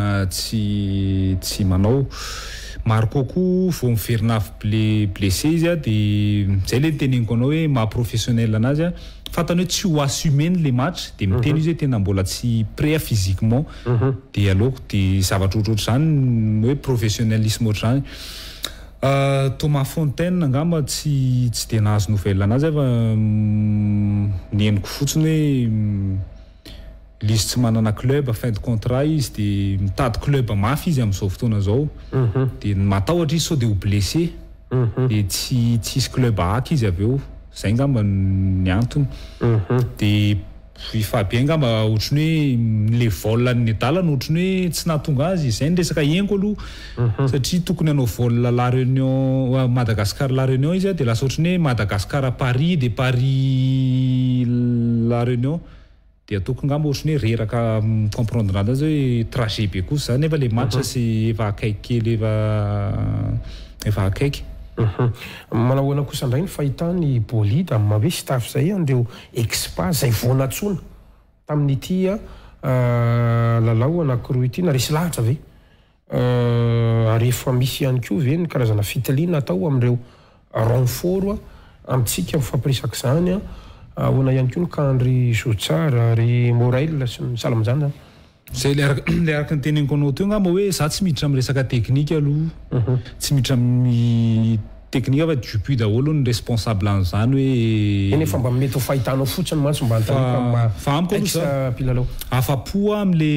Speaker 3: tsy manao Marco koa vao miverina blessé izy de zay le niteneniko anao hoe maha-professionnel anazy fantany hoe tsy ho assumé le match de miteny izy hoe tena mbola tsy prêt physiquement de aloko de zavatra ohatrohatry zany hoe professionnalisme ohatry zany Thomas Fontaine angamba tsy de nahazo nouvelle anazy fa neniko fotsiny hoe l'izy tsy manana club fin de contrat izy de mitady club mafy izy am'izao fotoana zao de matahotra izy sao de ho blessé de tsisy club haky izy avy eo zay ngamba ny antony de ifabe ngamba ohatrany hoe le vol ny adalany ohatrany hoe tsy nahatonga azy zay ny resaka hengo aloha satria tokony hanao vol la Réunion Madagascar la Réunion izy de lasa ohatrany hoe Madagascar à Paris de Paris la Réunion de atoko ngamba ohatrany hoe reraka comprendre azy hoe trajet be kosa nefa le match sy efa akaiky kely efa akaiky
Speaker 2: manahoana kosa indray ny fahitany bolide amin'ny hoe staff zay andreo expa zay vonatsona tamin'ity lalao anankiroa ity na resy lahatra ve rehefa misy ihany koa ve ny karazana fitiliana atao amin'ireo renfort amintsika mifampiresaka zany ahoana ihany koa ny Kandry Jotsara ry Morel sy ny salamajany
Speaker 3: zay le araka ny teneniko anao teo ngamba hoe za tsy miditra amin'ny resaka teknika aloha tsy miditra amin'ny teknika fa depuis daholo ny responsable an'izany hoe
Speaker 2: nefa mba mety ho fahitanao fotsiny mantsy mba
Speaker 3: fa amiko aloha
Speaker 2: pilalao
Speaker 3: afapo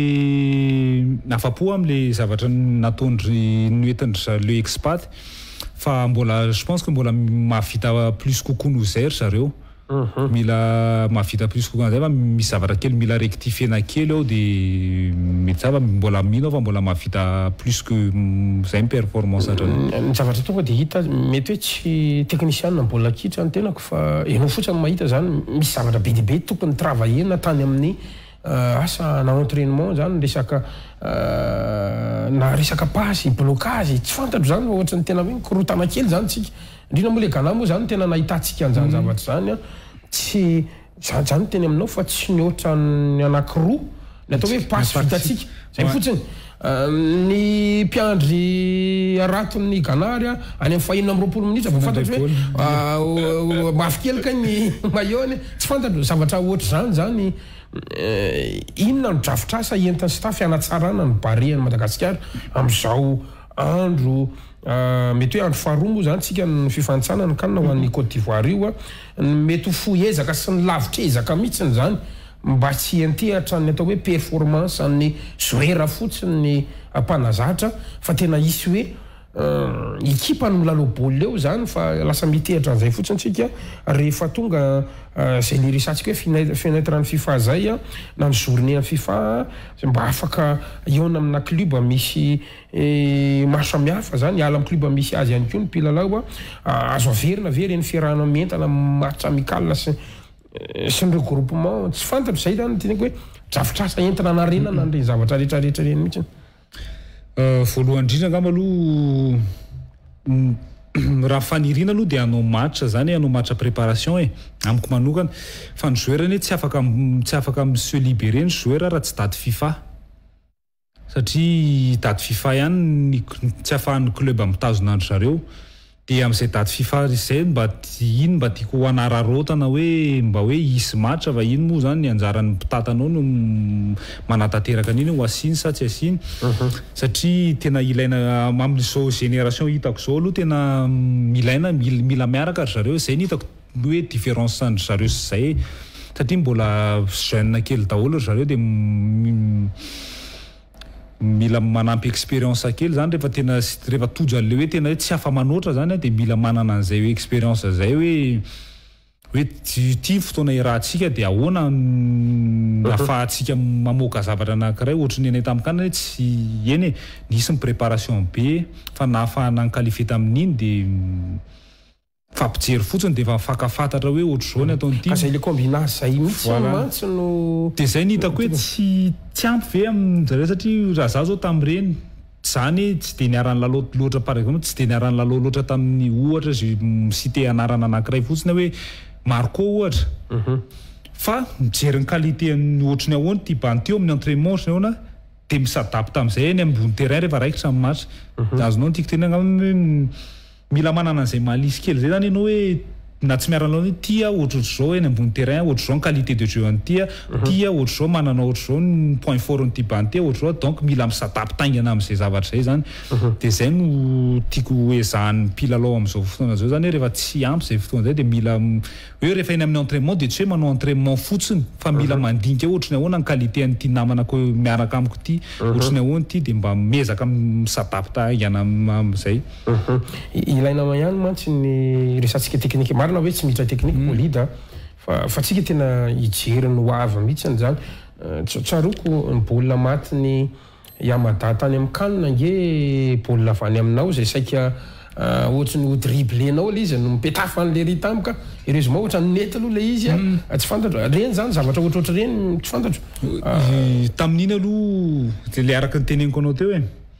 Speaker 3: am'le zavatra nataondry noentindry le expat fa mbola je pense que mbola mahavita plus kokoa no zer zareo mila mahavita plus kokoa zay fa misy zavatra kely mila rectifiena kely ao de mety zava mbola mino fa mbola mahavita plus que zay ny performance
Speaker 2: ny zavatra tonga de hita mety hoe tsy technicien mbola kitra ny tenako fa enao fotsiny mahita zany misy zavatra be dia be tokony travailler tany amin'ny asa na entraînement zany resaka na resaka pasy blocage tsy fantatro zany ohatra ny tena hoe korotana kely zany tsika indrindra moa le gana moa zany tena nahitantsika an'izany zavatra zany tsy zany teny aminao fa tsy ny ohatra ny anankiroa ny atao hoe pasy vitatsika zay fotsiny ny mpiandry araton'ny ganary any amin'ny fahinina amin'ny 20 minitra vao fantatro hoe mafikelika ny maillot tsy fantatro zavatra ohatra zany inona no drafitrasa entin'ny staff anatsarana ny Barea ny Madagasikara amin'izao andro mety hoe andro faharoa moa zany tsika ny fifantsana ny kanina ho an'ny Côte d'Ivoire io mety ho foezaka sy ny lavitra ezaka mihitsiny zany mba tsy entehatra ny atao hoe performance ny zoera fotsiny ny mpanazatra fa tena isy hoe ekipa no milalao baolina eo zany fa lasa mitehatra an'izay fotsiny tsika rehefa tonga zay le resantsika hoe fenêtre ny FIFA zay na ny journée ny FIFA mba afaka iona amina club misy maro samihafa zany ala amin'ny club misy azy ihany koa ny mpilalao azo averina ve reny fiarahana mientana match amical sy ny regroupement tsy fantatro zay zany teneko hoe drafitrasa entina anarena na reny zavatra rehetrarehetra reny mihitsy
Speaker 3: voalohany indrindra ngamba aloha raha fanirina aloha dia hanao match zany hanao match préparation amiko manokana fa ny joueur ny tsy afaka se libérer ny joueur raha tsy date FIFA satria date FIFA ihany tsy afahan'ny club mitazona andro zareo dia amin'izay date FIFA izay mba tiako ho anararotana hoe mba hoe hisy match fa iny moa zany ny anjaran'ny mpitatanao no manatanteraka an'iny ho asiny sa tsy asiny satria tena ilaina amin'izao génération hitako zao aloha tena mila miaraka ry zareo zay ny hitako hoe différence andry zareo sy zay satria mbola jeune kely daholo ry zareo dia mila manampy expérience kely zany rehefa tojo an'le hoe tena hoe tsy afa manoatra zany dia mila manana an'izay hoe expérience zay hoe ty fotoana irahantsika dia ahoana afahantsika mamoaka zavatra anankiray ohatry ny anay tamin'nkana hoe tsy eny nisy ny préparation be fa nahafahana qualifié tamin'iny dia fampijery fotsiny dia fakafantatra hoe ohatry zao ny ataon'ity
Speaker 2: ka zay le combinage zay mihitsy mantsy no
Speaker 3: dia zay ny hitako hoe tsy ampy ve amin'zareo satria raha za zao tamin'ireny zany tsy dia niarany lalao loatra par exemple tsy dia niarany lalao loatra tamin'ny ohatra zay cité anarana anankiray fotsiny hoe Marco ohatra fa mijery ny qualité ny ohatry ny ahoany ty bantio amin'ny entraînement sy ahoana dia misadapte amin'izay ny ambony terrain rehefa raikitra amin'ny match azonao ny tiako tena mila manana an'izay malisy kely zay zany ianao hoe na tsy miarana hoe tia ohatr'ohatr'izao eny ambony terrain ohatr'izao ny qualité de jeu an'tia tia ohatr'izao manana ohatr'izao ny point fort n'ity banty ohatr'izao donc mila misatapitaingana amin'izay zavatra zay zany dia zay no tiako hoezahan'ny mpilalao amin'izao fotoana zao zany hoe rehefa tsy ampy zay fotoana zay dia mila hoe rehefa eny amin'ny entraînement dia tsy hoe manao entraînement fotsiny fa mila mandinika ohatry ny ahoana ny qualité an'ity namanako miaraka amiko ity ohatry ny ahoana ity dia mba miezaka misatapitaingana amin'izay
Speaker 2: ilaina ihany mantsy ny resantsika teknika marina hoe tsy miditra teknika bolida fa tsika tena hijery ny hoava mihitsy zany tsaroko ny baolina matiny Yamada tany amin'ny kanina nge baolina avy any aminao zay saika ohatry ny driblenao le izy no mipetafa an'le ry tampoka heureusement ohatra ny nety aloha le izy tsy fantatro reny zany zavatra ohatrohatra reny tsy fantatro
Speaker 3: tamin'iny aloha le araka ny teneniko anao teo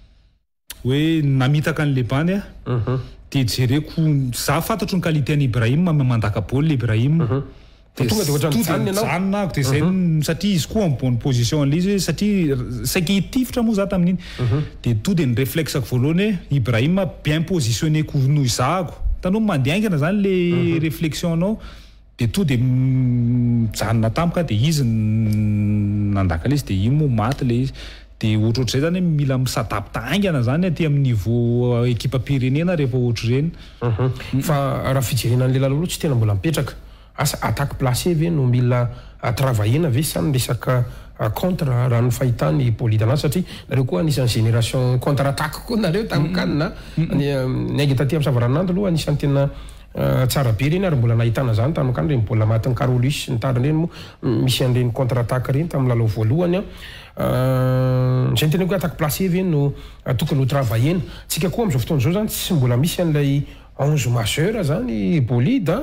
Speaker 3: hoe namitaka an'le bany dia jereko za fantatro ny qualité an'i Ibrahim mandaka baolina Ibrahim
Speaker 2: tonga dia ohatra ny
Speaker 3: janonako dia zay satria izy koa en bonne position an'le izy satria saika hitifitra moa za tamin'iny dia to dia ny réflexeko voalohany Ibrahim bien positionneko no izahako tanao mandiangana zany le réflexion anao dia to dia janona tampoka dia izy nandaka le izy dia iny moa maty le izy dia ohatrohatr'izay zany hoe mila misadapitaingana zany aty amin'ny niveau équipe pirenena rehefa ohatry ireny
Speaker 2: fa raha fijerena an'le lalao tsy tena mbola mipetraka asa attaque placé ve no mila travaillena ve sany resaka contre raha ny fahitany bolida anazy satria nareo koa anisan'ny génération contre attaque koa nareo tamin'ny kanina ny aingy taty amin'ny savaranando aloha anisan'ny tena tsara be reny ary mbola nahitana zany tamin'ny kanina reny mbola matin'ny Carolus ny tariny reny moa misy an'ireny contre attaque reny tamin'ny lalao voalohany zay ny tena hoe attaque placé ve no tokony ho travaillena tsika koa amin'izao fotoana zao zany tsy mbola misy an'ilay 11 majeur zany bolida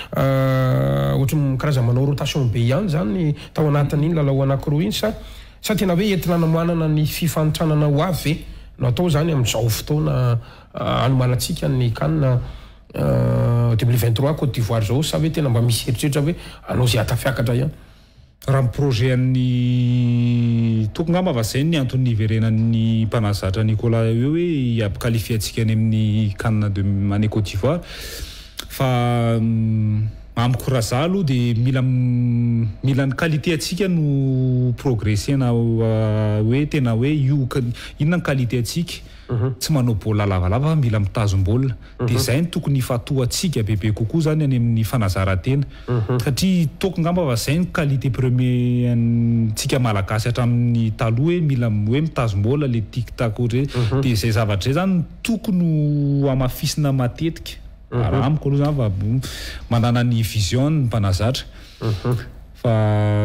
Speaker 2: ohatry karazana manao rotation be ihany zany tao anatin'iny lalao anankiroa iny sa tena hoe entina namoanana ny fifantranana ho avy no atao zany amin'izao fotoana anomanantsika ny kanina 2023 Côte d'Ivoire zao sa hoe tena mba misy eritreritra hoe anao zay atafiakatra ihany
Speaker 3: raha ny projet an'ny tokony ngamba va zay ny antony iverenan'ny mpanazatra Nicolas eo hoe hiampikalifi antsika any amin'ny kanina de any Côte d'Ivoire fa amiko raha za aloha dia mila ny qualité atsika no progressena hoe tena hoe inona ny qualité atsika tsy manao baolina lavalava fa mila mitazom-baolina dia zay ny tokony fatoa atsika bebe kokoa zany any amin'ny fanazarantena satria toko ngamba fa zay ny qualité premier antsika malagasy hatramin'ny taloha hoe mila hoe mitazom-baolina le tic-tac ohatry dia zay zavatra zay zany tokony hamafisina matetika raha amiko aloha zany fa manana ny vision ny mpanazatra fa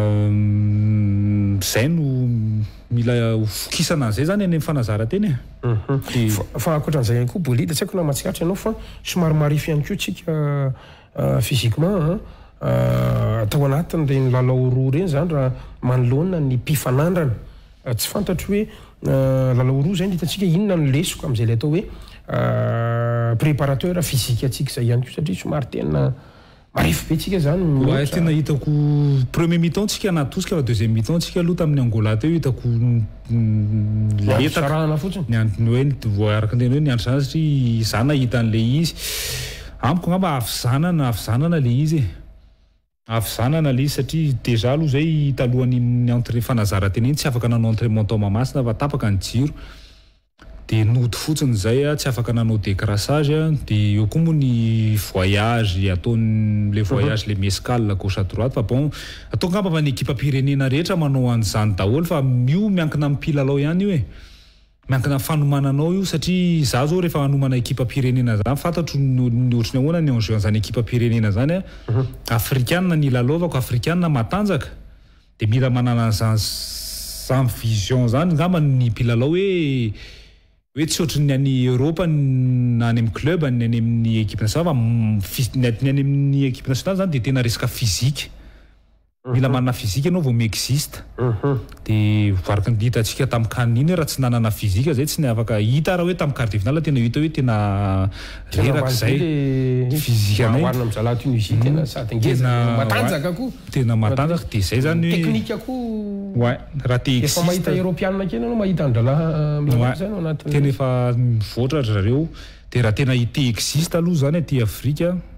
Speaker 3: zay no mila fokisana an'izay zany any amin'ny fanazarantena
Speaker 2: fa ankoatran'izay ihany koa bolida tsy haiko na mahatsikaritra ianao fa somary marify ihany koa tsika physiquement tao anatin'ireny lalao roa reny zany raha manoloana ny mpifanandrana tsy fantatro hoe lalao roa zay hitantsika inona no lesoko amin'izay le atao hoe préparateur physique atsika zay ihany koa satria somary tena marify be tsika zany
Speaker 3: tena hitako premier mi-temps tsika natosika fa deuxième mi-temps tsika aloha tamin'ny Angola teo hitako
Speaker 2: letaka
Speaker 3: hoe voaraka tena hoe niandro sana satria za nahita an'le izy amiko ngamba avy zanana le izy avy zanana le izy satria déjà aloha zay talohan'ny ny fanazarantena iny tsy afaka nanao entraînement tao Mahamasina fa tapaka ny jiro dia nody fotsiny zay tsy afaka nanao décrassage dia eo koa moa ny voyage ataony le voyage le mescal gauche à droite fa bon atao ngamba fa ny équipe pirenena rehetra manao an'izany daholo fa io miankina amin'ny mpilalao ihany io miankina amin'ny fanomananao io satria za zao rehefa hanomana équipe pirenena zany fantatro ny ohatriny ahoana ny enjeu an'izany équipe pirenena zany africaine ny lalaovako africaine matanjaka dia mila manana an'izany vision zany ngamba ny mpilalao hoe tsy ohatry ny any Europa na any amin'ny club ny any amin'ny équipe nationale fa ny any amin'ny équipe nationale zany dia tena resaka physique mila manana physique ianao vao mi-existe dia varaka ny hitantsika tamin'ny kanina iny raha tsy nanana physique zay tsy ny afaka hita raha hoe tamin'ny quart de finale tena hita hoe tena reraka zay physique anay
Speaker 2: mizala Tunisie tena sady ngeza matanjaka koa tena
Speaker 3: matanjaka dia zay zany
Speaker 2: teknika koa
Speaker 3: raha te
Speaker 2: efa mahita europianina kely anao mahita andralahy milaza zay anao anatin'ny
Speaker 3: tena efa mivoatra zareo dia raha tena te existe aloha zany aty Afrika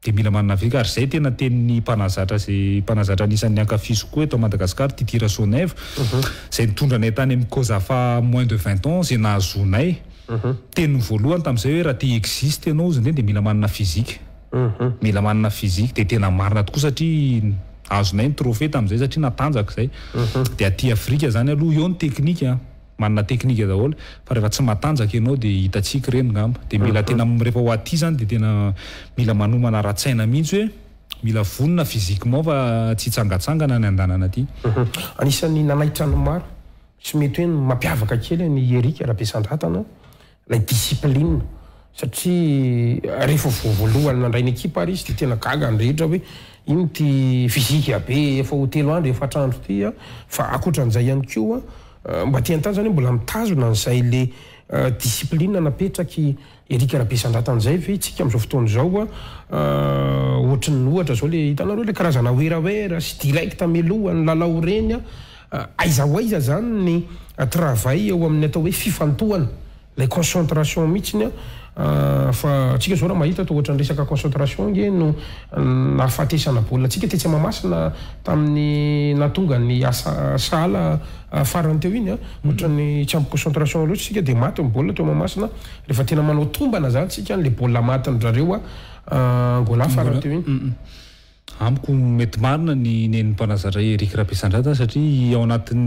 Speaker 3: dia mila manana fizika ary zay tena tenin'ny mpanazatra anisan'ny ankafiziko koa eto Madagasikara Titira Sonève zay nitondranay tany amin'ny Kozafa moins de 20 ans zay nahazonay teny voalohany tamin'izay hoe raha te existe ianao izy dia mila manana fizika mila manana fizika dia tena marina tokoa satria azonay ny trophée tamin'izay satria natanjaka izay dia aty Afrika zany aloha eo ny teknika manana teknika daholo fa rehefa tsy matanjaka ianao dia hitatsika reny ngamba dia mila tena rehefa ho aty zany dia tena mila manomana ra-tsaina mihitsy hoe mila vonona fizikement fa tsy hitsangatsangana ny andanana aty
Speaker 2: anisan'ny nanaitrano maro sy mety hoe mampiavaka kely ny Erika Rabesan-dratana lay discipline satria rehefa voalohany nandray ny ekipa ary izy dia tena gaga ny rehetra hoe iny ty fizika be efa ho 3 andro efa trandro ty fa akoatran'izay ihany koa mba tiantany zany hoe mbola mitazona n'izay le discipline napetraky Erika Rabesan-dratana zay ve tsika amin'izao fotoana zao ohatry ny ohatra zao le hitanareo le karazana oerawera sy direct meloa ny lalao reny aiza ho aiza zany ny travail eo amin'ny atao hoe fifantohana le concentration mihitsiny fa tsika zao raha mahita to ohatra ny resaka concentration nge no nahafatesana baolina tsika tetsy mamasina tamin'ny natonga ny asa sala farany teo iny ohatra ny tsy ampy concentration loatra tsika dia maty ny baolina teo mamasina rehefa tena manao tombana zany tsika le baolina matiny zareo ngola farany teo iny
Speaker 3: amiko mety marina ny nen'ny mpanazatra Erika Rabesan-dratana satria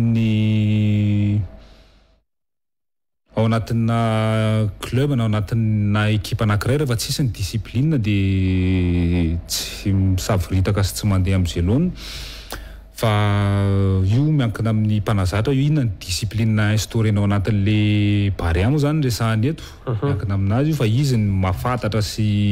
Speaker 3: ao anatina club na ao anatina ekipa anankiray rehefa tsisy ny discipline dia tsy misafiritaka sy tsy mandeha amin'ny zelony fa io miankina amin'ny mpanazatra io inona ny discipline instaurenao anatin'le barea moa zany resahany eto miankina aminazy io fa izy ny mahafantatra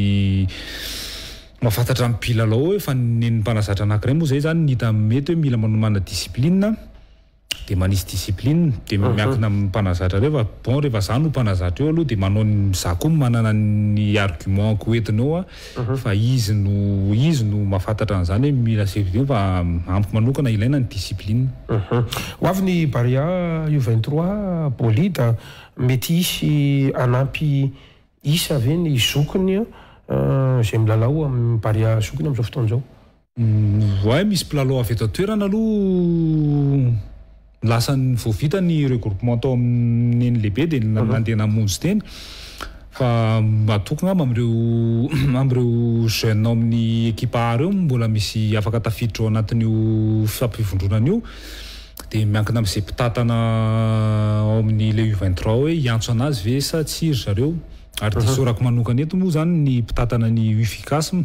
Speaker 3: amin'ny mpilalao hoe fa nen'ny mpanazatra anankiray moa zay zany nita mety hoe mila manomana discipline dia manisy discipline dia miankina amin'ny mpanazatra reo bon rehefa zany no mpanazatra eo aloha dia manao za koa manana ny argument ko entinao fa izy no mahafantatra an'izany hoe mila sécurité fa ampy manokana ilaina ny discipline
Speaker 2: ho avy ny Barea U23 bolida mety hisy anampy isa ve ny zokiny zay milalao amin'ny Barea zokiny amin'izao fotoana zao
Speaker 3: ouais misy mpilalao avy eto toerana aloha lasa ny voavita ny regroupement tao amin'ny lehibe dia nandeha namonjy teny fa atokana amin'ireo jeune amin'ny ekipa A reo mbola misy afaka tafiditra ao anatin'io fampivondronana io dia miankina amin'izay mpitatana ao amin'ny le U23 hoe hiantso anazy ve sa tsy ry zareo ary disorako manokana eto moa zany ny mpitatana ny UFICAS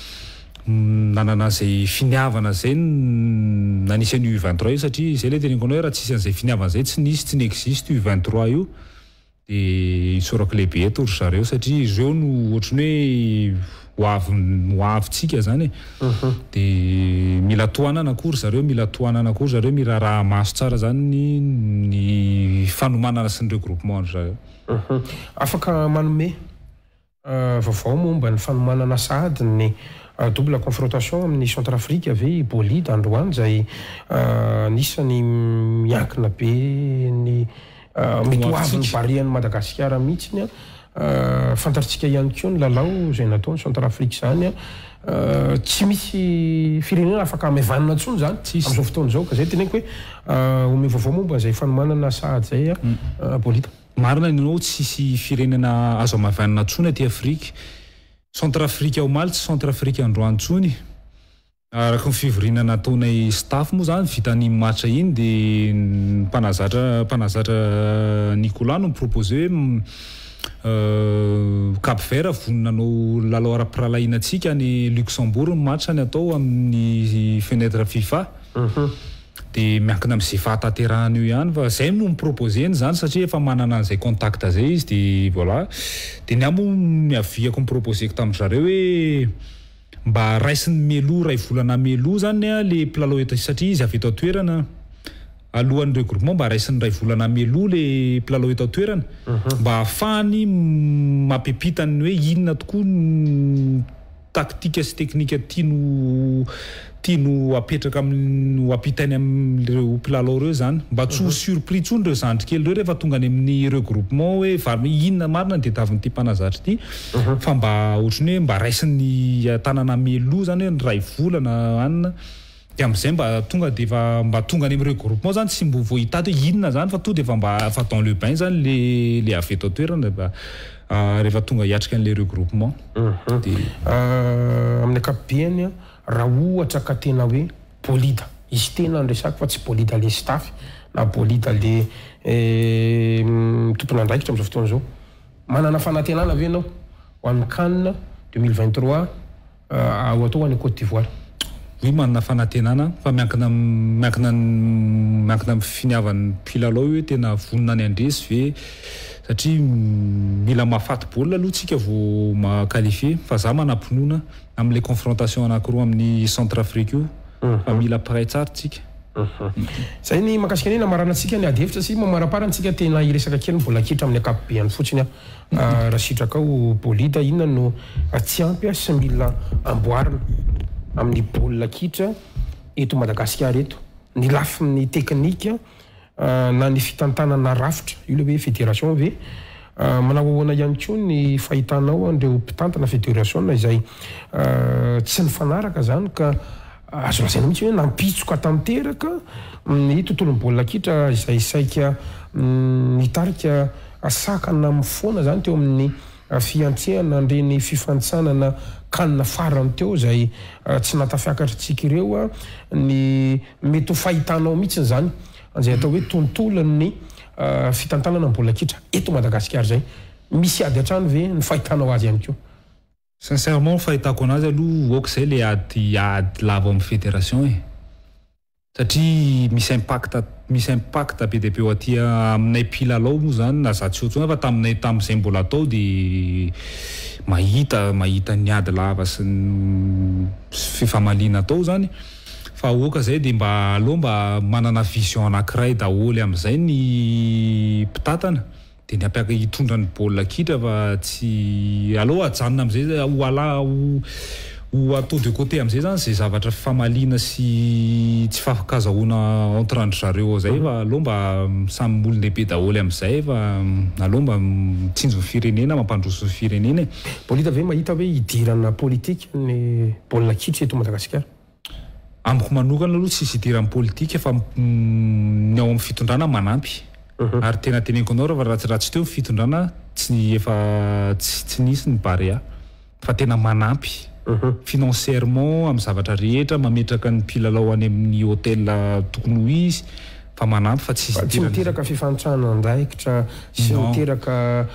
Speaker 3: nanana zay finiavana zay nanisany U23 io satria zay le teneniko anao hoe raha tsisy an'izay finiavana zay tsy n'existe U23 io dia isorako lehibe eto ry zareo satria ireo no ohatrany hoe ho avintsika zany dia mila tohanana akory zareo mila raha maso tsara zany ny fanomanana sy ny regroupement ry zareo
Speaker 2: afaka manome vaovao momba ny fanomanana sady ny double confrontation amin'ny Centrafrique ave bolida androany zay nisany miankina be ny mety ho avy ny Barea ny Madagasikara mihitsiny fantaritsika ihany koa ny lalao zay nataony Centrafrique zany tsy misy firenena afaka amevanana ntsony zany amin'izao fotoana zao ka zay teneniko hoe ome vaovao momba zay fanomanana sady zay bolida
Speaker 3: marina ianao tsisy firenena azo amavanana ntsony aty Afrique Centrafrique ao maly tsy Centrafrique androany ntsony araka ny fivorinana nataonay staff moa zany vitany match iny dia mpanazatra Nicolas no miproposé hoe Cap Vert voninanao lalao ara-piralahinantsika ny Luxembourg match ny atao amin'ny fenêtre FIFA dia miankina amin'izay fahatanterahana io ihany fa zay no miproposeny zany satria efa manana an'izay contact zay izy dia voilà dia ny amo miaviako miproposeko tamin'ny zareo hoe mba raisiny meloa ray volana meloa zany le mpilalao eto satria izy avy eto toerana alohan'ny regroupement mba raisiny ray volana meloa le mpilalao eto toerana mba ahafahany mampipitany hoe inona tokoa tactique sy technique tiano tiano apetraka amin'ny apitainy amin'ireo mpilalao reo zany mba tsy ho surpris tsony reo zandry kely reo rehefa tonga any amin'ny regroupement hoe varina inona marina dia tavin'ity mpanazatra ity fa mba ohatrany hoe mba raisiny tanana meloa zany hoe ray volana anina dia amin'izay mba tonga dia efa mba tonga any amin'ny regroupement zany tsy mbo voahitady hoe inona zany fa to dia efa mba fa dans le bain zany le avy eto toerana mba rehefa tonga hiatrika an'le regroupement
Speaker 2: amin'ny ankapobeny raha ohatra ka tena hoe bolida izy tena nresaka fa tsy bolida le staff na bolida le tompon'andraikitra amin'izao fotoana zao manana fanantenana ave anao ho amin'ny CAN 2023 ao atao any Côte d'Ivoire.
Speaker 3: Oui, manana fanantenana fa miankina amin'ny finiavan'ny mpilalao hoe tena vonona ny andresy ve satria mila mahafaty baolina aloha tsika vao maqualifié fa za manampinoana amin'le confrontation anankiroa amin'ny Centrafrique io fa mila prêt tsara tsika.
Speaker 2: Zay ny makasika ny namarana antsika ny adevitra sy mamaraparantsika tena iresaka kely ny bola kitra amin'ny ankapobeny fotsiny raha sitraka ao bolida inona no tsy ampy sy mila amboarina amin'ny bola kitra eto Madagasikara eto ny lafin'ny teknika na ny fitantanana rafitra io le hoe fédération ve manao ahoana ihany koa ny fahitanao andreo mpitantana fédération izay tsy nifanaraka zany ka azo lazaina mihitsy hoe nampitsoka tanteraka ny tontolon'ny baolina kitra izay saika nitarika asakana amin'ny foana zany teo amin'ny fiantsehana andreny fifanitsanana kanina farany teo izay tsy natafiakatra tsika ireo ny mety ho fahitanao mihitsy zany anzay atao hoe tontolon'ny fitantanana ny baolina kitra eto Madagasikara zay misy ady hatrany ve ny fahitanao azy ihany koa?
Speaker 3: Sincèrement fahitako anazy aloha oka izay le ady lava amin'ny fédération e satria misy impact be dia be ho aty aminay mpilalao moa zany na za tsy ohatsona fa tamin'izay mbola atao dia mahita ny ady lava sy ny fifamaliana atao zany fa oka izay dia mba aloha mba manana vision anankiray daholo amin'izay ny mpitantana dia ny ampiaka hitondra ny baolina kitra fa tsy aloha ajanona amin'izay ho atao de côté amin'izay zany izay zavatra famaliana sy tsy fafakazahoana entre zareo zay fa aloha mba samy olon-dehibe daholo amin'izay fa aloha mba mitsinjo ny firenena mampandroso ny firenena.
Speaker 2: Bolida ve mahita hoe idirana politika ny baolina kitra eto Madagasikara?
Speaker 3: Amiko manokana aloha tsisy idiran'ny politika fa ny ao amin'ny fitondrana manampy ary tena teneniko anao raha tsy teo ny fitondrana tsy nisy ny barea fa tena manampy financièrement amin'ny zavatra rehetra mametraka ny mpilalao any amin'ny hôtel tokony ho izy fa manampy fa
Speaker 2: tsy miteraka fifanitsanana andraikitra sy miteraka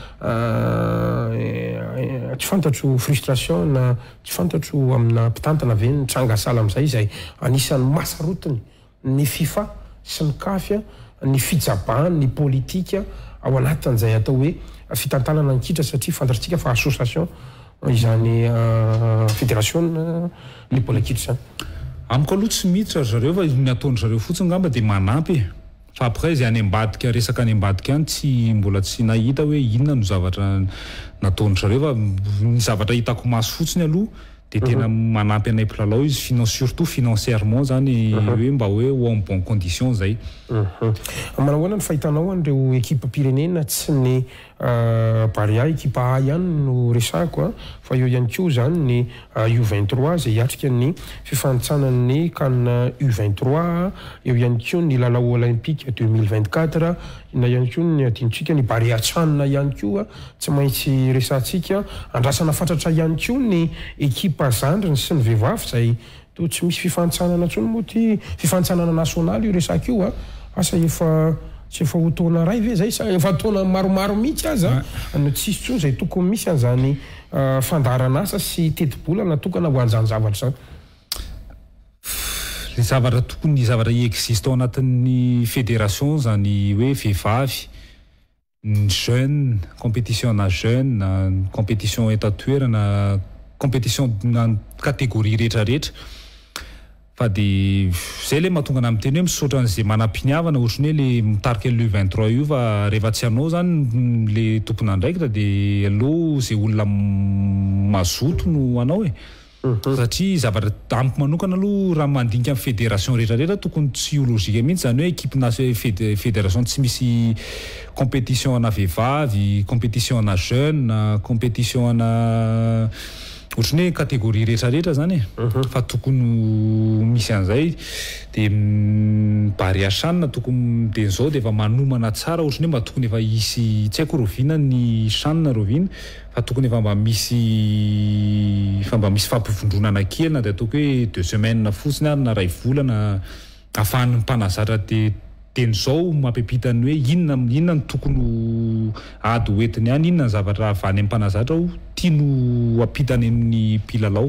Speaker 2: tsy fantatro frustration na tsy fantatro amina mpitantana ve ny trangasala amin'izay izay anisan'ny masarotiny ny FIFA sy ny CAF ny fijabahany ny politika ao anatin'izay atao hoe fitantanana ny kitra satria fantatritsika fa association izany fédération ny baolina kitra zany.
Speaker 3: Amiko aloha tsy miditra zareo fa ny ataony zareo fotsiny ngamba dia manampy fa après izay any ambadika resaka any ambadika any tsy mbola tsy nahita hoe inona no zavatra nataony zareo fa ny zavatra hitako maso fotsiny aloha dia tena manampy anay mpilalao izy surtout financièrement zany hoe mba hoe ho en bonne condition zay.
Speaker 2: Manahoana ny fahitanao an'ireo ekipa pirenena tsy ny Barea ekipa A ihany no resako fa eo ihany koa zany ny U23 izay hiatrika ny fifanitsanan'ny CAN U23 eo ihany koa ny lalao olympique 2024 na ihany koa ny adintsika ny Barea Tsanina ihany koa tsy maintsy resantsika andrasana fatratra ihany koa ny ekipa zandriny sy ny vehivavy izay to tsy misy fifanitsanana ntsony moa ty fifanitsanana nasionaly io resaka io asa tsy efa ho taona ray ve zay sa efa taona maromaro mihitsy aza no tsisy tsony izay tokony misy an'izany fandarana asa sy teti-bola natokana ho an'izany zavatra zany.
Speaker 3: Le zavatra tokony zavatra existe ao anatin'ny fédération zany hoe vehivavy ny jeune compétition na jeune na compétition etat-toerana compétition na catégorie rehetrarehetra fa dia zay le mahatonga ana miteny hoe misaotra an'izay manam-piniavana ohatrany hoe le mitarika le 23 io fa rehefa tsy anao zany le tompon'andraikitra dia aloha izay olona mazoto no anao e satria zavatra amiko manokana aloha raha mandinika amin'ny fédération rehetrarehetra tokony tsy logika mihitsy zany hoe équipe fédération tsy misy compétition ana vehivavy, compétition ana jeune, compétition ana ohatrany hoe catégorie rehetrarehetra zany fa tokony misy an'izay de Bary Achane tokony de zao de efa manomana tsara ohatrany hoe mba tokony efa hisy tsy haiko rovina ny Chane rovina fa tokony efa mba misy fampifondronana kely na de ataoko hoe 2 semaines fotsiny ary na ray volana afahan'ny mpanazatra teny zao mampipitany hoe inona ny tokony ady hoentiny any, inona ny zavatra avany amin'ny mpanazatra ho tiano apitany amin'ny mpilalao.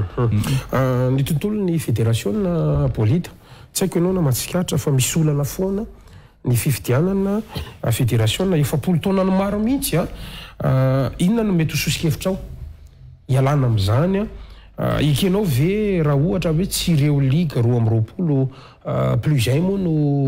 Speaker 2: Ny tontolon'ny fédération bolida tsy haiko ianao na matsikaritra fa misy olana foana ny fifidianana fédération efa 10 taona ny maro mihitsy inona no mety ho sosokevitra ao ialana amin'izany ekenao ve raha ohatra hoe tsy ireo liga 12 plus zay moa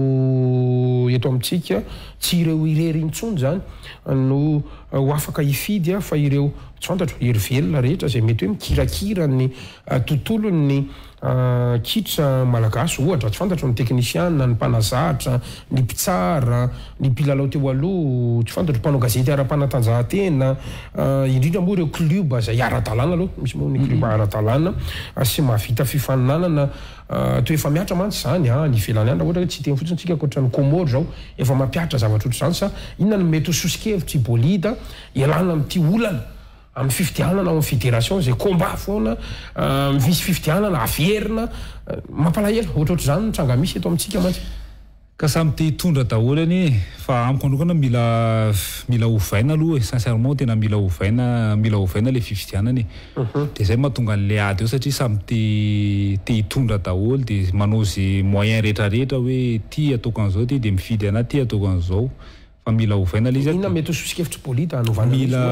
Speaker 2: no eto amintsika tsy ireo irery intsony zany no ho afaka hifidy fa ireo tsy fantatro hery velona rehetra zay mety hoe mikirakira ny tontolon'ny kitra malagasy ohatra tsy fantatro ny technicien ny mpanazatra ny mpitsara ny mpilalao teo aloha tsy fantatro mpanao gazety ara-panatanjahantena indrindra moa ireo club zay ara-dalàna aloha misy moa ny club ara-dalàna sy mahavita fifaninanana to efa miatra mantsy zany ny velany andra ohatra hoe tsy teny fotsiny tsika akoatra ny Comore zao efa mampiatra zavatra ohatr' zany sa inona no mety ho sosokevitra i bolida ialana amin'ity olana amin'ny fifidianana amin'ny fédération zay combat foana misy fifidianana averina mampalahelo ohatrohatr' zany tranga misy eto amintsika mantsy
Speaker 3: ka samy te hitondra daholo fa amiko manokana mila ovaina aloha sincèrement tena mila ovaina le fifidianana de zay mahatonga an'le ady eo satria samy te hitondra daholo de manao zay moyen rehetrarehetra hoe ty ataoko an'izao ty de mifidy ana ty ataoko an'izao fa mila ovaina le izy
Speaker 2: inona mety ho sosokevitra bolida hanovana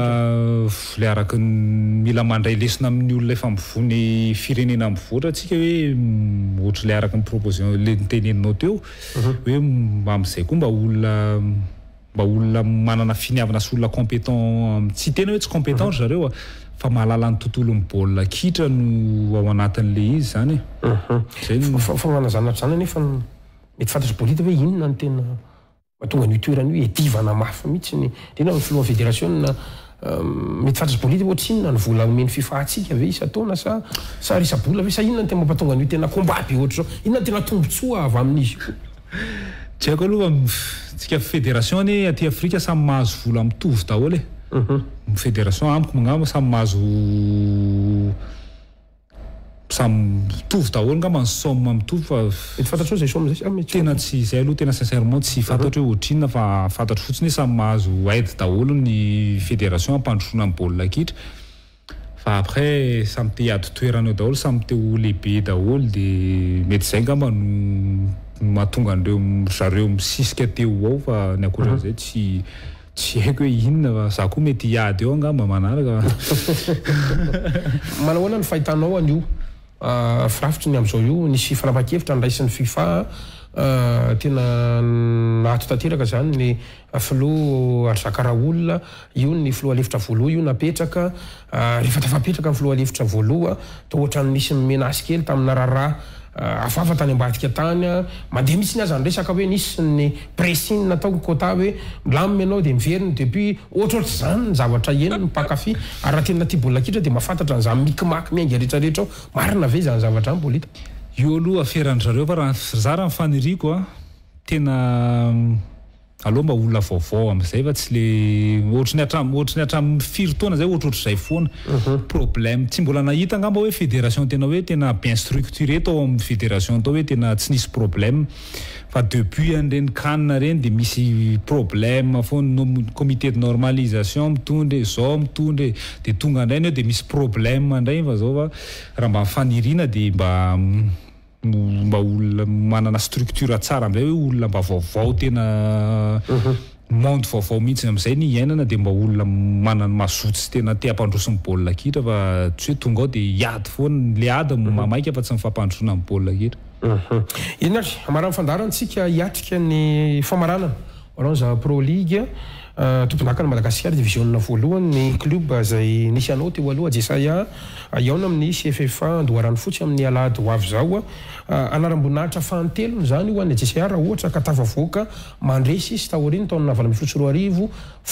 Speaker 3: le araka mila mandray lesona amin'ny olona efa mivony firenena mivoatra atsika hoe ohatra le araka ny proposition le niteneninao teo hoe mba amin'izay koa mba olona manana finiavana sy olona compétent tsy tena hoe tsy compétent zareo fa mahalala ny tontolon'ny baolina kitra no ao anatin'le izy zany
Speaker 2: fa manazanatra zany nefa mety fantatry bolida hoe inona ny tena mahatonga ny toerany hoe edivana mafy mihitsy ny tena filohan'ny fédération mety fantatry bolida ohatry inona ny vola omeny fifahatsika ve isa-taona sa risa-bola ve sa inona ny tena mampatonga ny tena combat be ohatra zao inona ny tena tombotsoa avy amin'izy
Speaker 3: tsy haiko aloha tsika fédération aty Afrika samy mahazo vola mitovy daholo fédération amiko mangamba samy mahazo samy mitovy daholo ngamba ny somme mitovy fa
Speaker 2: mety fantatro zay somme zay
Speaker 3: tena tsy zay aloha tena sincèrement tsy fantatro hoe ohatrinona fa fantatro fotsiny hoe samy mahazo aide daholo ny fédération ampandrosoana amin'ny baolina kitra fa après samy te hiady toerana daholo samy te ho lehibe daholo de mety zay ngamba no mahatonga zareo misisika teo ao fa ny akoatran'izay tsy haiko hoe inona fa za koa mety hiady eo angamba manaraka
Speaker 2: manao ahoana ny fahitanao an'io firafitry ny amin'izao io nisy fanapa-kevitra nyraisin'ny FIFA tena nahato tanteraka zany ny filoha Arzakaraolona io ny filoha alefitra voaloha io napetraka rehefa tafapetraka ny filoha alefitra voaloha to ohatra ny nisy menace kely tamina rara afafa tany ambadika tany mandeha mihitsy ny aza ny resaka hoe nisy ny pressing nataoko kota hoe milamina ianao de miveriny depuis ohatrohatry zany ny zavatra eniny mpakafy ary raha tena ty baolina kitra de mahafantatra an'izany mikimaky miainga rehetrarehetra ao marina ve zany zavatra any bolita
Speaker 3: io aloha aferany zareo fa raha zara mifaniriko tena aloha mba olona vaovao amin'izay fa tsy le ohatrany hatramin'ny firy taona zay ohatrohatr'izay foana problème tsy mbola nahita angamba hoe fédération tena bien structuré tao amin'ny fédération tao hoe tena tsy nisy problème fa depuis an'ireny canne reny de misy problème foana comité de normalisation mitondry zao mitondry de tonga indray de misy problème indray fa zao fa raha mba mifaniriana de mba olona manana structure tsara amin'izay hoe olona mba vaovao tena monde vaovao mihitsy amin'izay ny iainana de mba olona manana mazotsy tena te hampandroso ny baolina kitra fa tsy hoe tonga ao de hiady foana le ady mamaika fa tsy mifampandrosona amin'ny baolina kitra
Speaker 2: inona ry amarany fandarantsika hiatrika ny famaranana orange pro league tomponakana Madagasikara division voalohany ny club zay nisy anao teo aloha Jesaya iaona amin'ny CFFA andoharany fotsy amin'ny alahady ho avy zao anaram-boninahitra fahantelony zany ho an'ny Jesaya raha ohatra ka tafavoaka mandresy sy taoriny taona 2024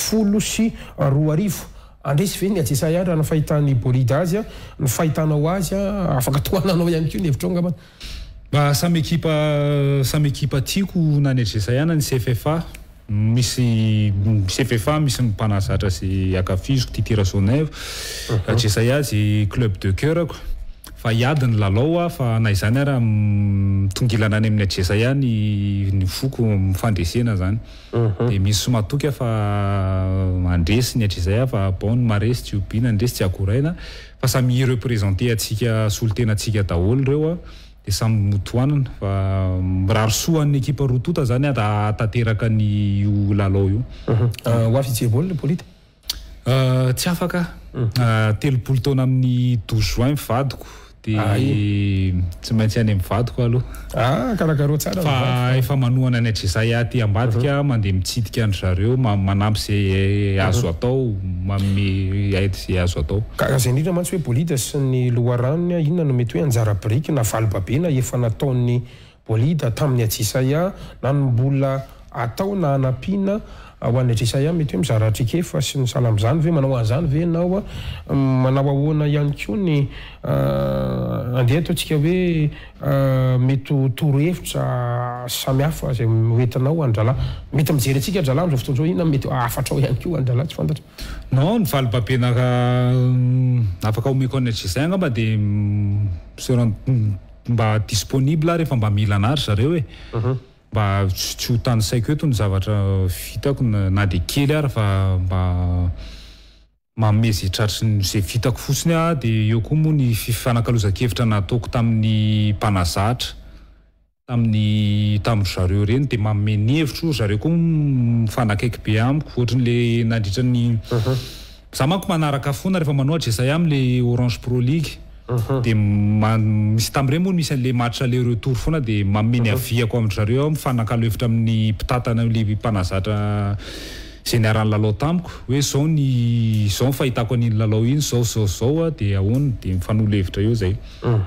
Speaker 2: 10 andresy ve ny Jesaya raha nafahitany Bolida azy ny fahitanao azy afaka tohananao ihany koa ny hevitra ngamba
Speaker 3: samy ekipa tiako na ny Jesaya na ny CFFA misy CFFA misy mpanazatra sy akafiziko Titira Sonève Jesayazy club de cœur fa iadiny lalao fa na izany ara tongilana any amin'ny Jesaya ny foko mifandresena zany de misy somatoka fa mandresy ny Jesaya fa bon maresy tsy obina andresy tsy akoraina fa samy représenter atsika solitena atsika daholo reo de samy motoanana fa rarosoan'ny ekipa rotota zany atateraka ny lalao io
Speaker 2: hoavy jebol le Bolida
Speaker 3: tsy afaka 30 taona amin'ny 12 juin mivadiko de tsy maintsy any mivadiko aloha
Speaker 2: karakaro tsara
Speaker 3: fa efa manohana ny Jesaya aty ambadika mandeha mitsidika andry zareo manampy zay azo atao manome aide zay azo atao
Speaker 2: zay indrindra mantsy hoe Bolida sy ny loharanony inona no mety hoe anjara biriky na valibabena efa nataon'ny Bolida tamin'ny Jesaya na ny mbola atao na anampiana ho an'ny Jesaya mety hoe mizara trikefa sy ny salam zany ve manao an'izany ve nao manao ahoana ihany koa ny andeha ataontsika hoe mety torohevitra samihafa zay hoentinao andrala mety mijery atsika andrala am'izao fotoana zao inona mety afatra ao ihany koa andrala tsy fantatra
Speaker 3: non ny valibabena afaka omeko any Jesaya ngamba de mba disponible rehefa mba mila anary zareo mba tsy ho tany saiko eto ny zavatra vitako na de kely ary fa mba mamezy tratry zay vitako fotsiny de eo koa moa ny fifanankalozan-kevitra nataoko tamin'ny mpanazatra tamin'ny zareo reny de mameny hevitro zareo koa mifanakaiky be amiko ohatran'le nandritra ny za manko manaraka fona rehefa manao Jesaya am'le Orange Pro League de misy tam'ireny moa misy an'le match aller retour foana de mameny aviako amindry zareo mifanakalo hevitra amin'ny mpitatana le mpanazatra zay niarany lalao tamiko hoe zao ny fahitako an'iny lalao iny zao de ahoana de mifanolo hevitra eo zay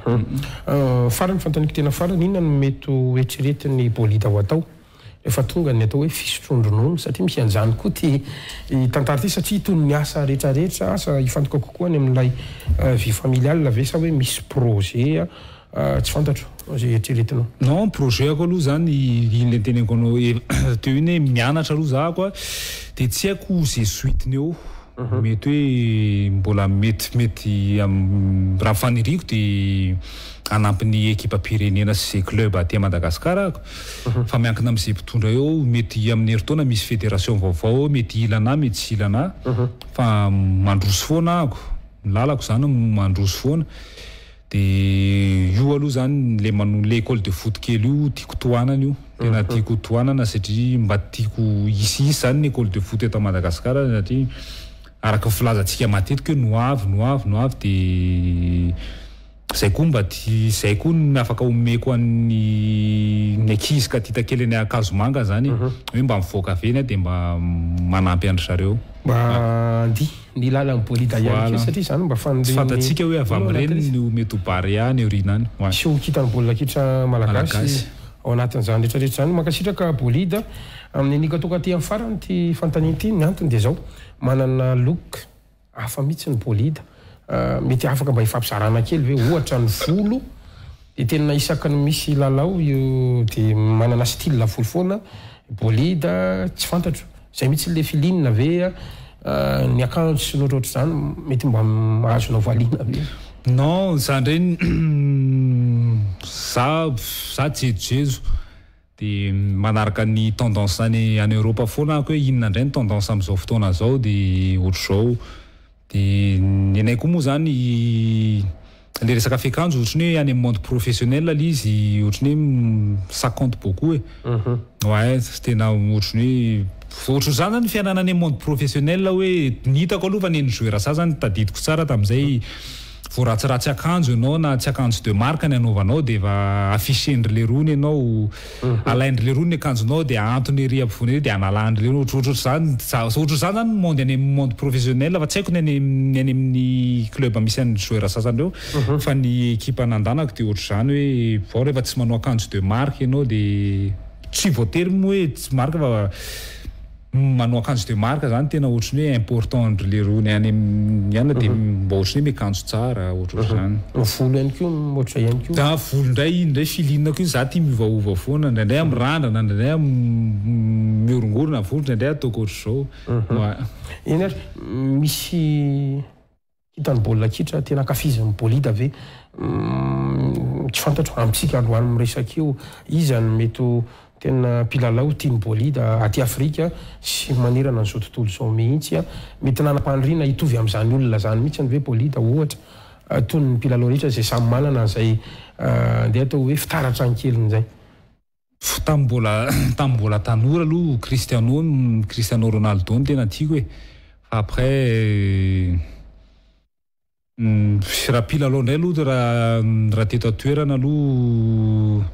Speaker 2: farany fantaniko tena farany inona no mety hoeritreretin'ny Bolida ho atao efa tonga ny atao hoe fisotrondronono satria misy an'izany koa ty tantara ty satria tony ny asa rehetrarehetra asa ifantoka kokoa any amin'ilay vie familiale ve sa hoe misy projet tsy fantatro zay eritreretinao
Speaker 3: non projet ako aloha zany iny le teneniko anao teo iny hoe mianatra aloha zahako de tsy haiko zay suiteny eo mety hoe mbola mety raha faniriko de anampy ny ekipa pirenena sy club aty Madagasikara fa miankina amin'izay mpitondra eo mety amin'ny herintaona misy fédération vaovao mety ilana mety tsy ilana fa mandroso foana ako lalako zany mandroso foana de io aloha zany le le école de foot kely io tiako tohanana io tena tiako tohanana satria mba tiako isy zany ny école de foot eto Madagasikara satria araka filazantsika matetika hoe noavy de zay koa mba zay koa ny afaka omeko an'ny ankizy ka tita kely ny Akazomanga zany hoe mba mivoaka veny de mba manampy andry zareo
Speaker 2: mba ndi ny lala amin'ny Bolida ihany satria zany mba
Speaker 3: fantatsika hoe avy amin'ireny no mety ho barea ny orinany
Speaker 2: sy ho kitany baolina kitra malagasy ao anatin'izany rehetrarehetra zany mankasitraka Bolida amin'ny nikatoka aty amin'ny farany ty fantaniana ity ny antony de zao manana look hafa mihitsy ny Bolida mety afaka mba ifampizarana kely ve ohatra ny volo de tena isaka ny misy lalao io de manana style volo foana Bolida tsy fantatro zay mihitsy le filinina ve ny akanjo sy notrotro zany mety mba mahazonao valiana ve
Speaker 3: non zany reny za jejojezo de manaraka ny tendance any Europa foana ako hoe inona indray ny tendance amin'izao fotoana zao de ohatr'izao de ny anay koa moa zany le resaka fiakanjo ohatrany hoe any amin'ny monde professionnel ali izy ohatrany hoe ça compte beaucoup ouais tena ohatrany hoe ohatr'izany ny fianana any amin'ny monde professionnel hoe nitako aloha fa ny joueur sa zany tadidiko tsara tamin'izay voaratsiratsy akanjo ianao na tsy akanjo de marque ny anaovanao de va affichendry le rony ianao alaindry le rony ny akanjonao de antony ery ampovoany de analandry le rony ohatrohatry zany zany monde any amin'ny monde professionnel fa tsy haiko ny any amin'ny club misy any joueur sasany reo fa ny équipe nandanako de ohatry zany hoe vao rehefa tsy manao akanjo de marque ianao de tsy voatery hoe tsy marque fa manao akanjo de marque zany tena ohatry hoe important le rony any ihany de mba ohatry hoe miakanjo tsara ohatry zany
Speaker 2: volo ihany koa ohatry ihany koa
Speaker 3: da volo indray filinako io za tia miovaova foana ndraindray amin'ny randrana ndraindray miorongorona volo ndraindray ataoko ohatry zao
Speaker 2: eny ary misy hitany baolina kitra tena akafiziny bolida ave tsy fantatro amitsika androany miresaka io izany mety tena mpilalao tiany bolida aty Afrika sy manerana an'izao tontolo zao mihitsy mety nanam-pandriana hitovy amin'izany olona zany mihitsy ny hoe bolida ohatra toy ny mpilalao rehetra zay samy manana zay ndeha atao hoe fitaratra ny keliny zay
Speaker 3: tambola tanora aloha Cristiano Ronaldo ny tena tiako hoe après raha mpilalao indray aloha raha teto atoerana aloha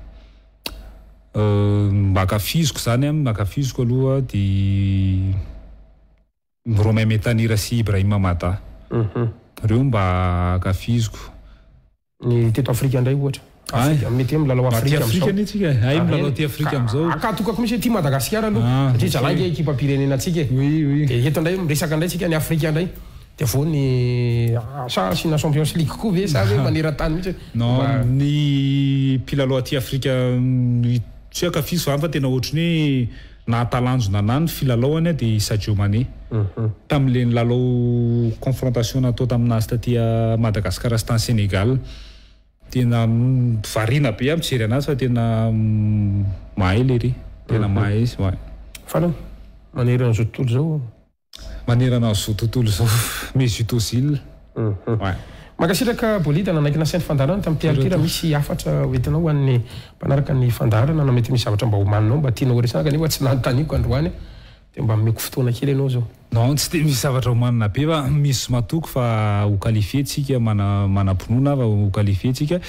Speaker 3: makafiziko zany makafiziko aloha de Romain Metanira sy Ibrahima Mata reo mba akafiziko
Speaker 2: ny teto Afrika ndray ohatra mety milalao Afrika
Speaker 3: amizao ay milalao ty Afrika amizao
Speaker 2: akatokako misy ty Madagasikara aloha satria zalangy ekipa pirenena atsika de eto ndray miresaka ndray tsika ny Afrika ndray de vao ny sina Champions League koa ve sa hoe maneran-tany mihitsy
Speaker 3: non ny mpilalao aty Afrika tsy akafizo fa tena ohatry ny nahatalanjo nanany filalaoany de Sadio Mané tam'le nilalao confrontation natao taminazy taty Madagasikara sy tany Sénégal tena varina be mijery anazy fa tena mahay lery tena mahay izy
Speaker 2: fa manerana zao tontolo zao
Speaker 3: manerana zao tontolo zao Mesut Ozil
Speaker 2: makasitraka bolida nanaiky nasainy fandarana tamin'ny piality raha misy afatra hoentinao ho an'ny mpanaraka ny fandarana na mety misy zavatra mba homaninao mba tianao resaka kanefa tsy nanontaniako androany de mba meko fotoana kely ianao zao
Speaker 3: non tsy de misy zavatra homanina be fa misy matoko fa ho qualifié tsika manam-pinoana fa ho qualifié tsika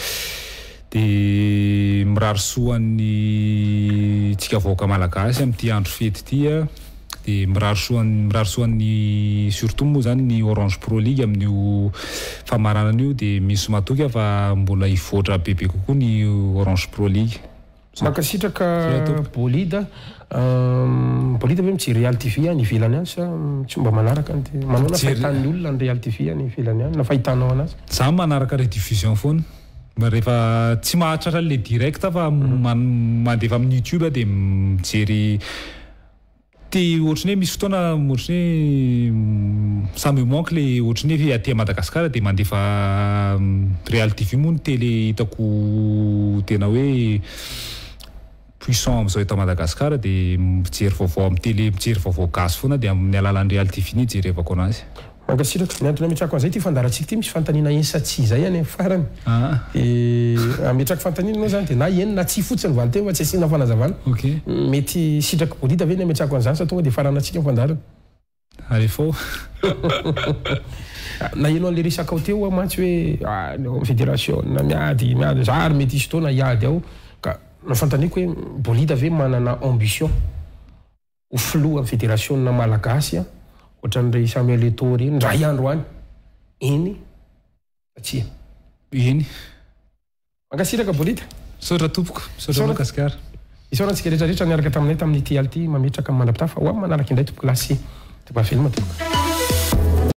Speaker 3: de mirary soan'ny tsika vahoaka malagasy amin'ity andro fety ity de mirary soan'ny surtout moa zany ny Orange Pro League amin'io famaranan'io de misy matoka fa mbola hivoatra bebe kokoa ny Orange Pro League
Speaker 2: makasitraka bolida ve mijery Real TV any ivelany any sa tsy mba manaraka manao na fahitan'ny olona ny Real TV any ivelany any na fahitanao anazy
Speaker 3: za manaraka rediffusion foana rehefa tsy mahatratra le direct fa mandefa amin'ny YouTube de mijery ty ohatry misy fotoana ohatry samy manque le ohatry aty Madagasikara de mandefa Real TV moa ny télé hitako tena hoe puissant am'izao eto Madagasikara de mijery vaovao amin'ny télé mijery vaovao gasy foana de amin'ny alalan'ny Real TV ny jerevako anazy
Speaker 2: mankasitraka ny antony ametrako an'izay ty fandarantsika ty misy fantanina ensatsy zay any farany de ametraka fantanina anao zany de na eny na tsy fotsiny vany tena fa tsy asina fanazavana mety sitraka bolida ve ny ametrako an'izany sa tonga de faranatsika ny fandarana
Speaker 3: alefao
Speaker 2: na ianao le resaka ao teo mantsy hoe fédération na miady za ary mety isy fotoana hiady ao ka nafantaniko hoe bolida ve manana ambition ho filoha amin'ny fédération na malagasy ohatran'ireo Samuel Eto'o reny ndray andro any eny satria
Speaker 3: eny
Speaker 2: mankasitraka bolida
Speaker 3: saotra tompoko saotra Madagasikara
Speaker 2: isaorantsika rehetrarehetra niaraka taminay tamin'ity ality mametraka mandra-pitafa ho amin'ny manaraka indray tompoko lasy topa veloma tompoko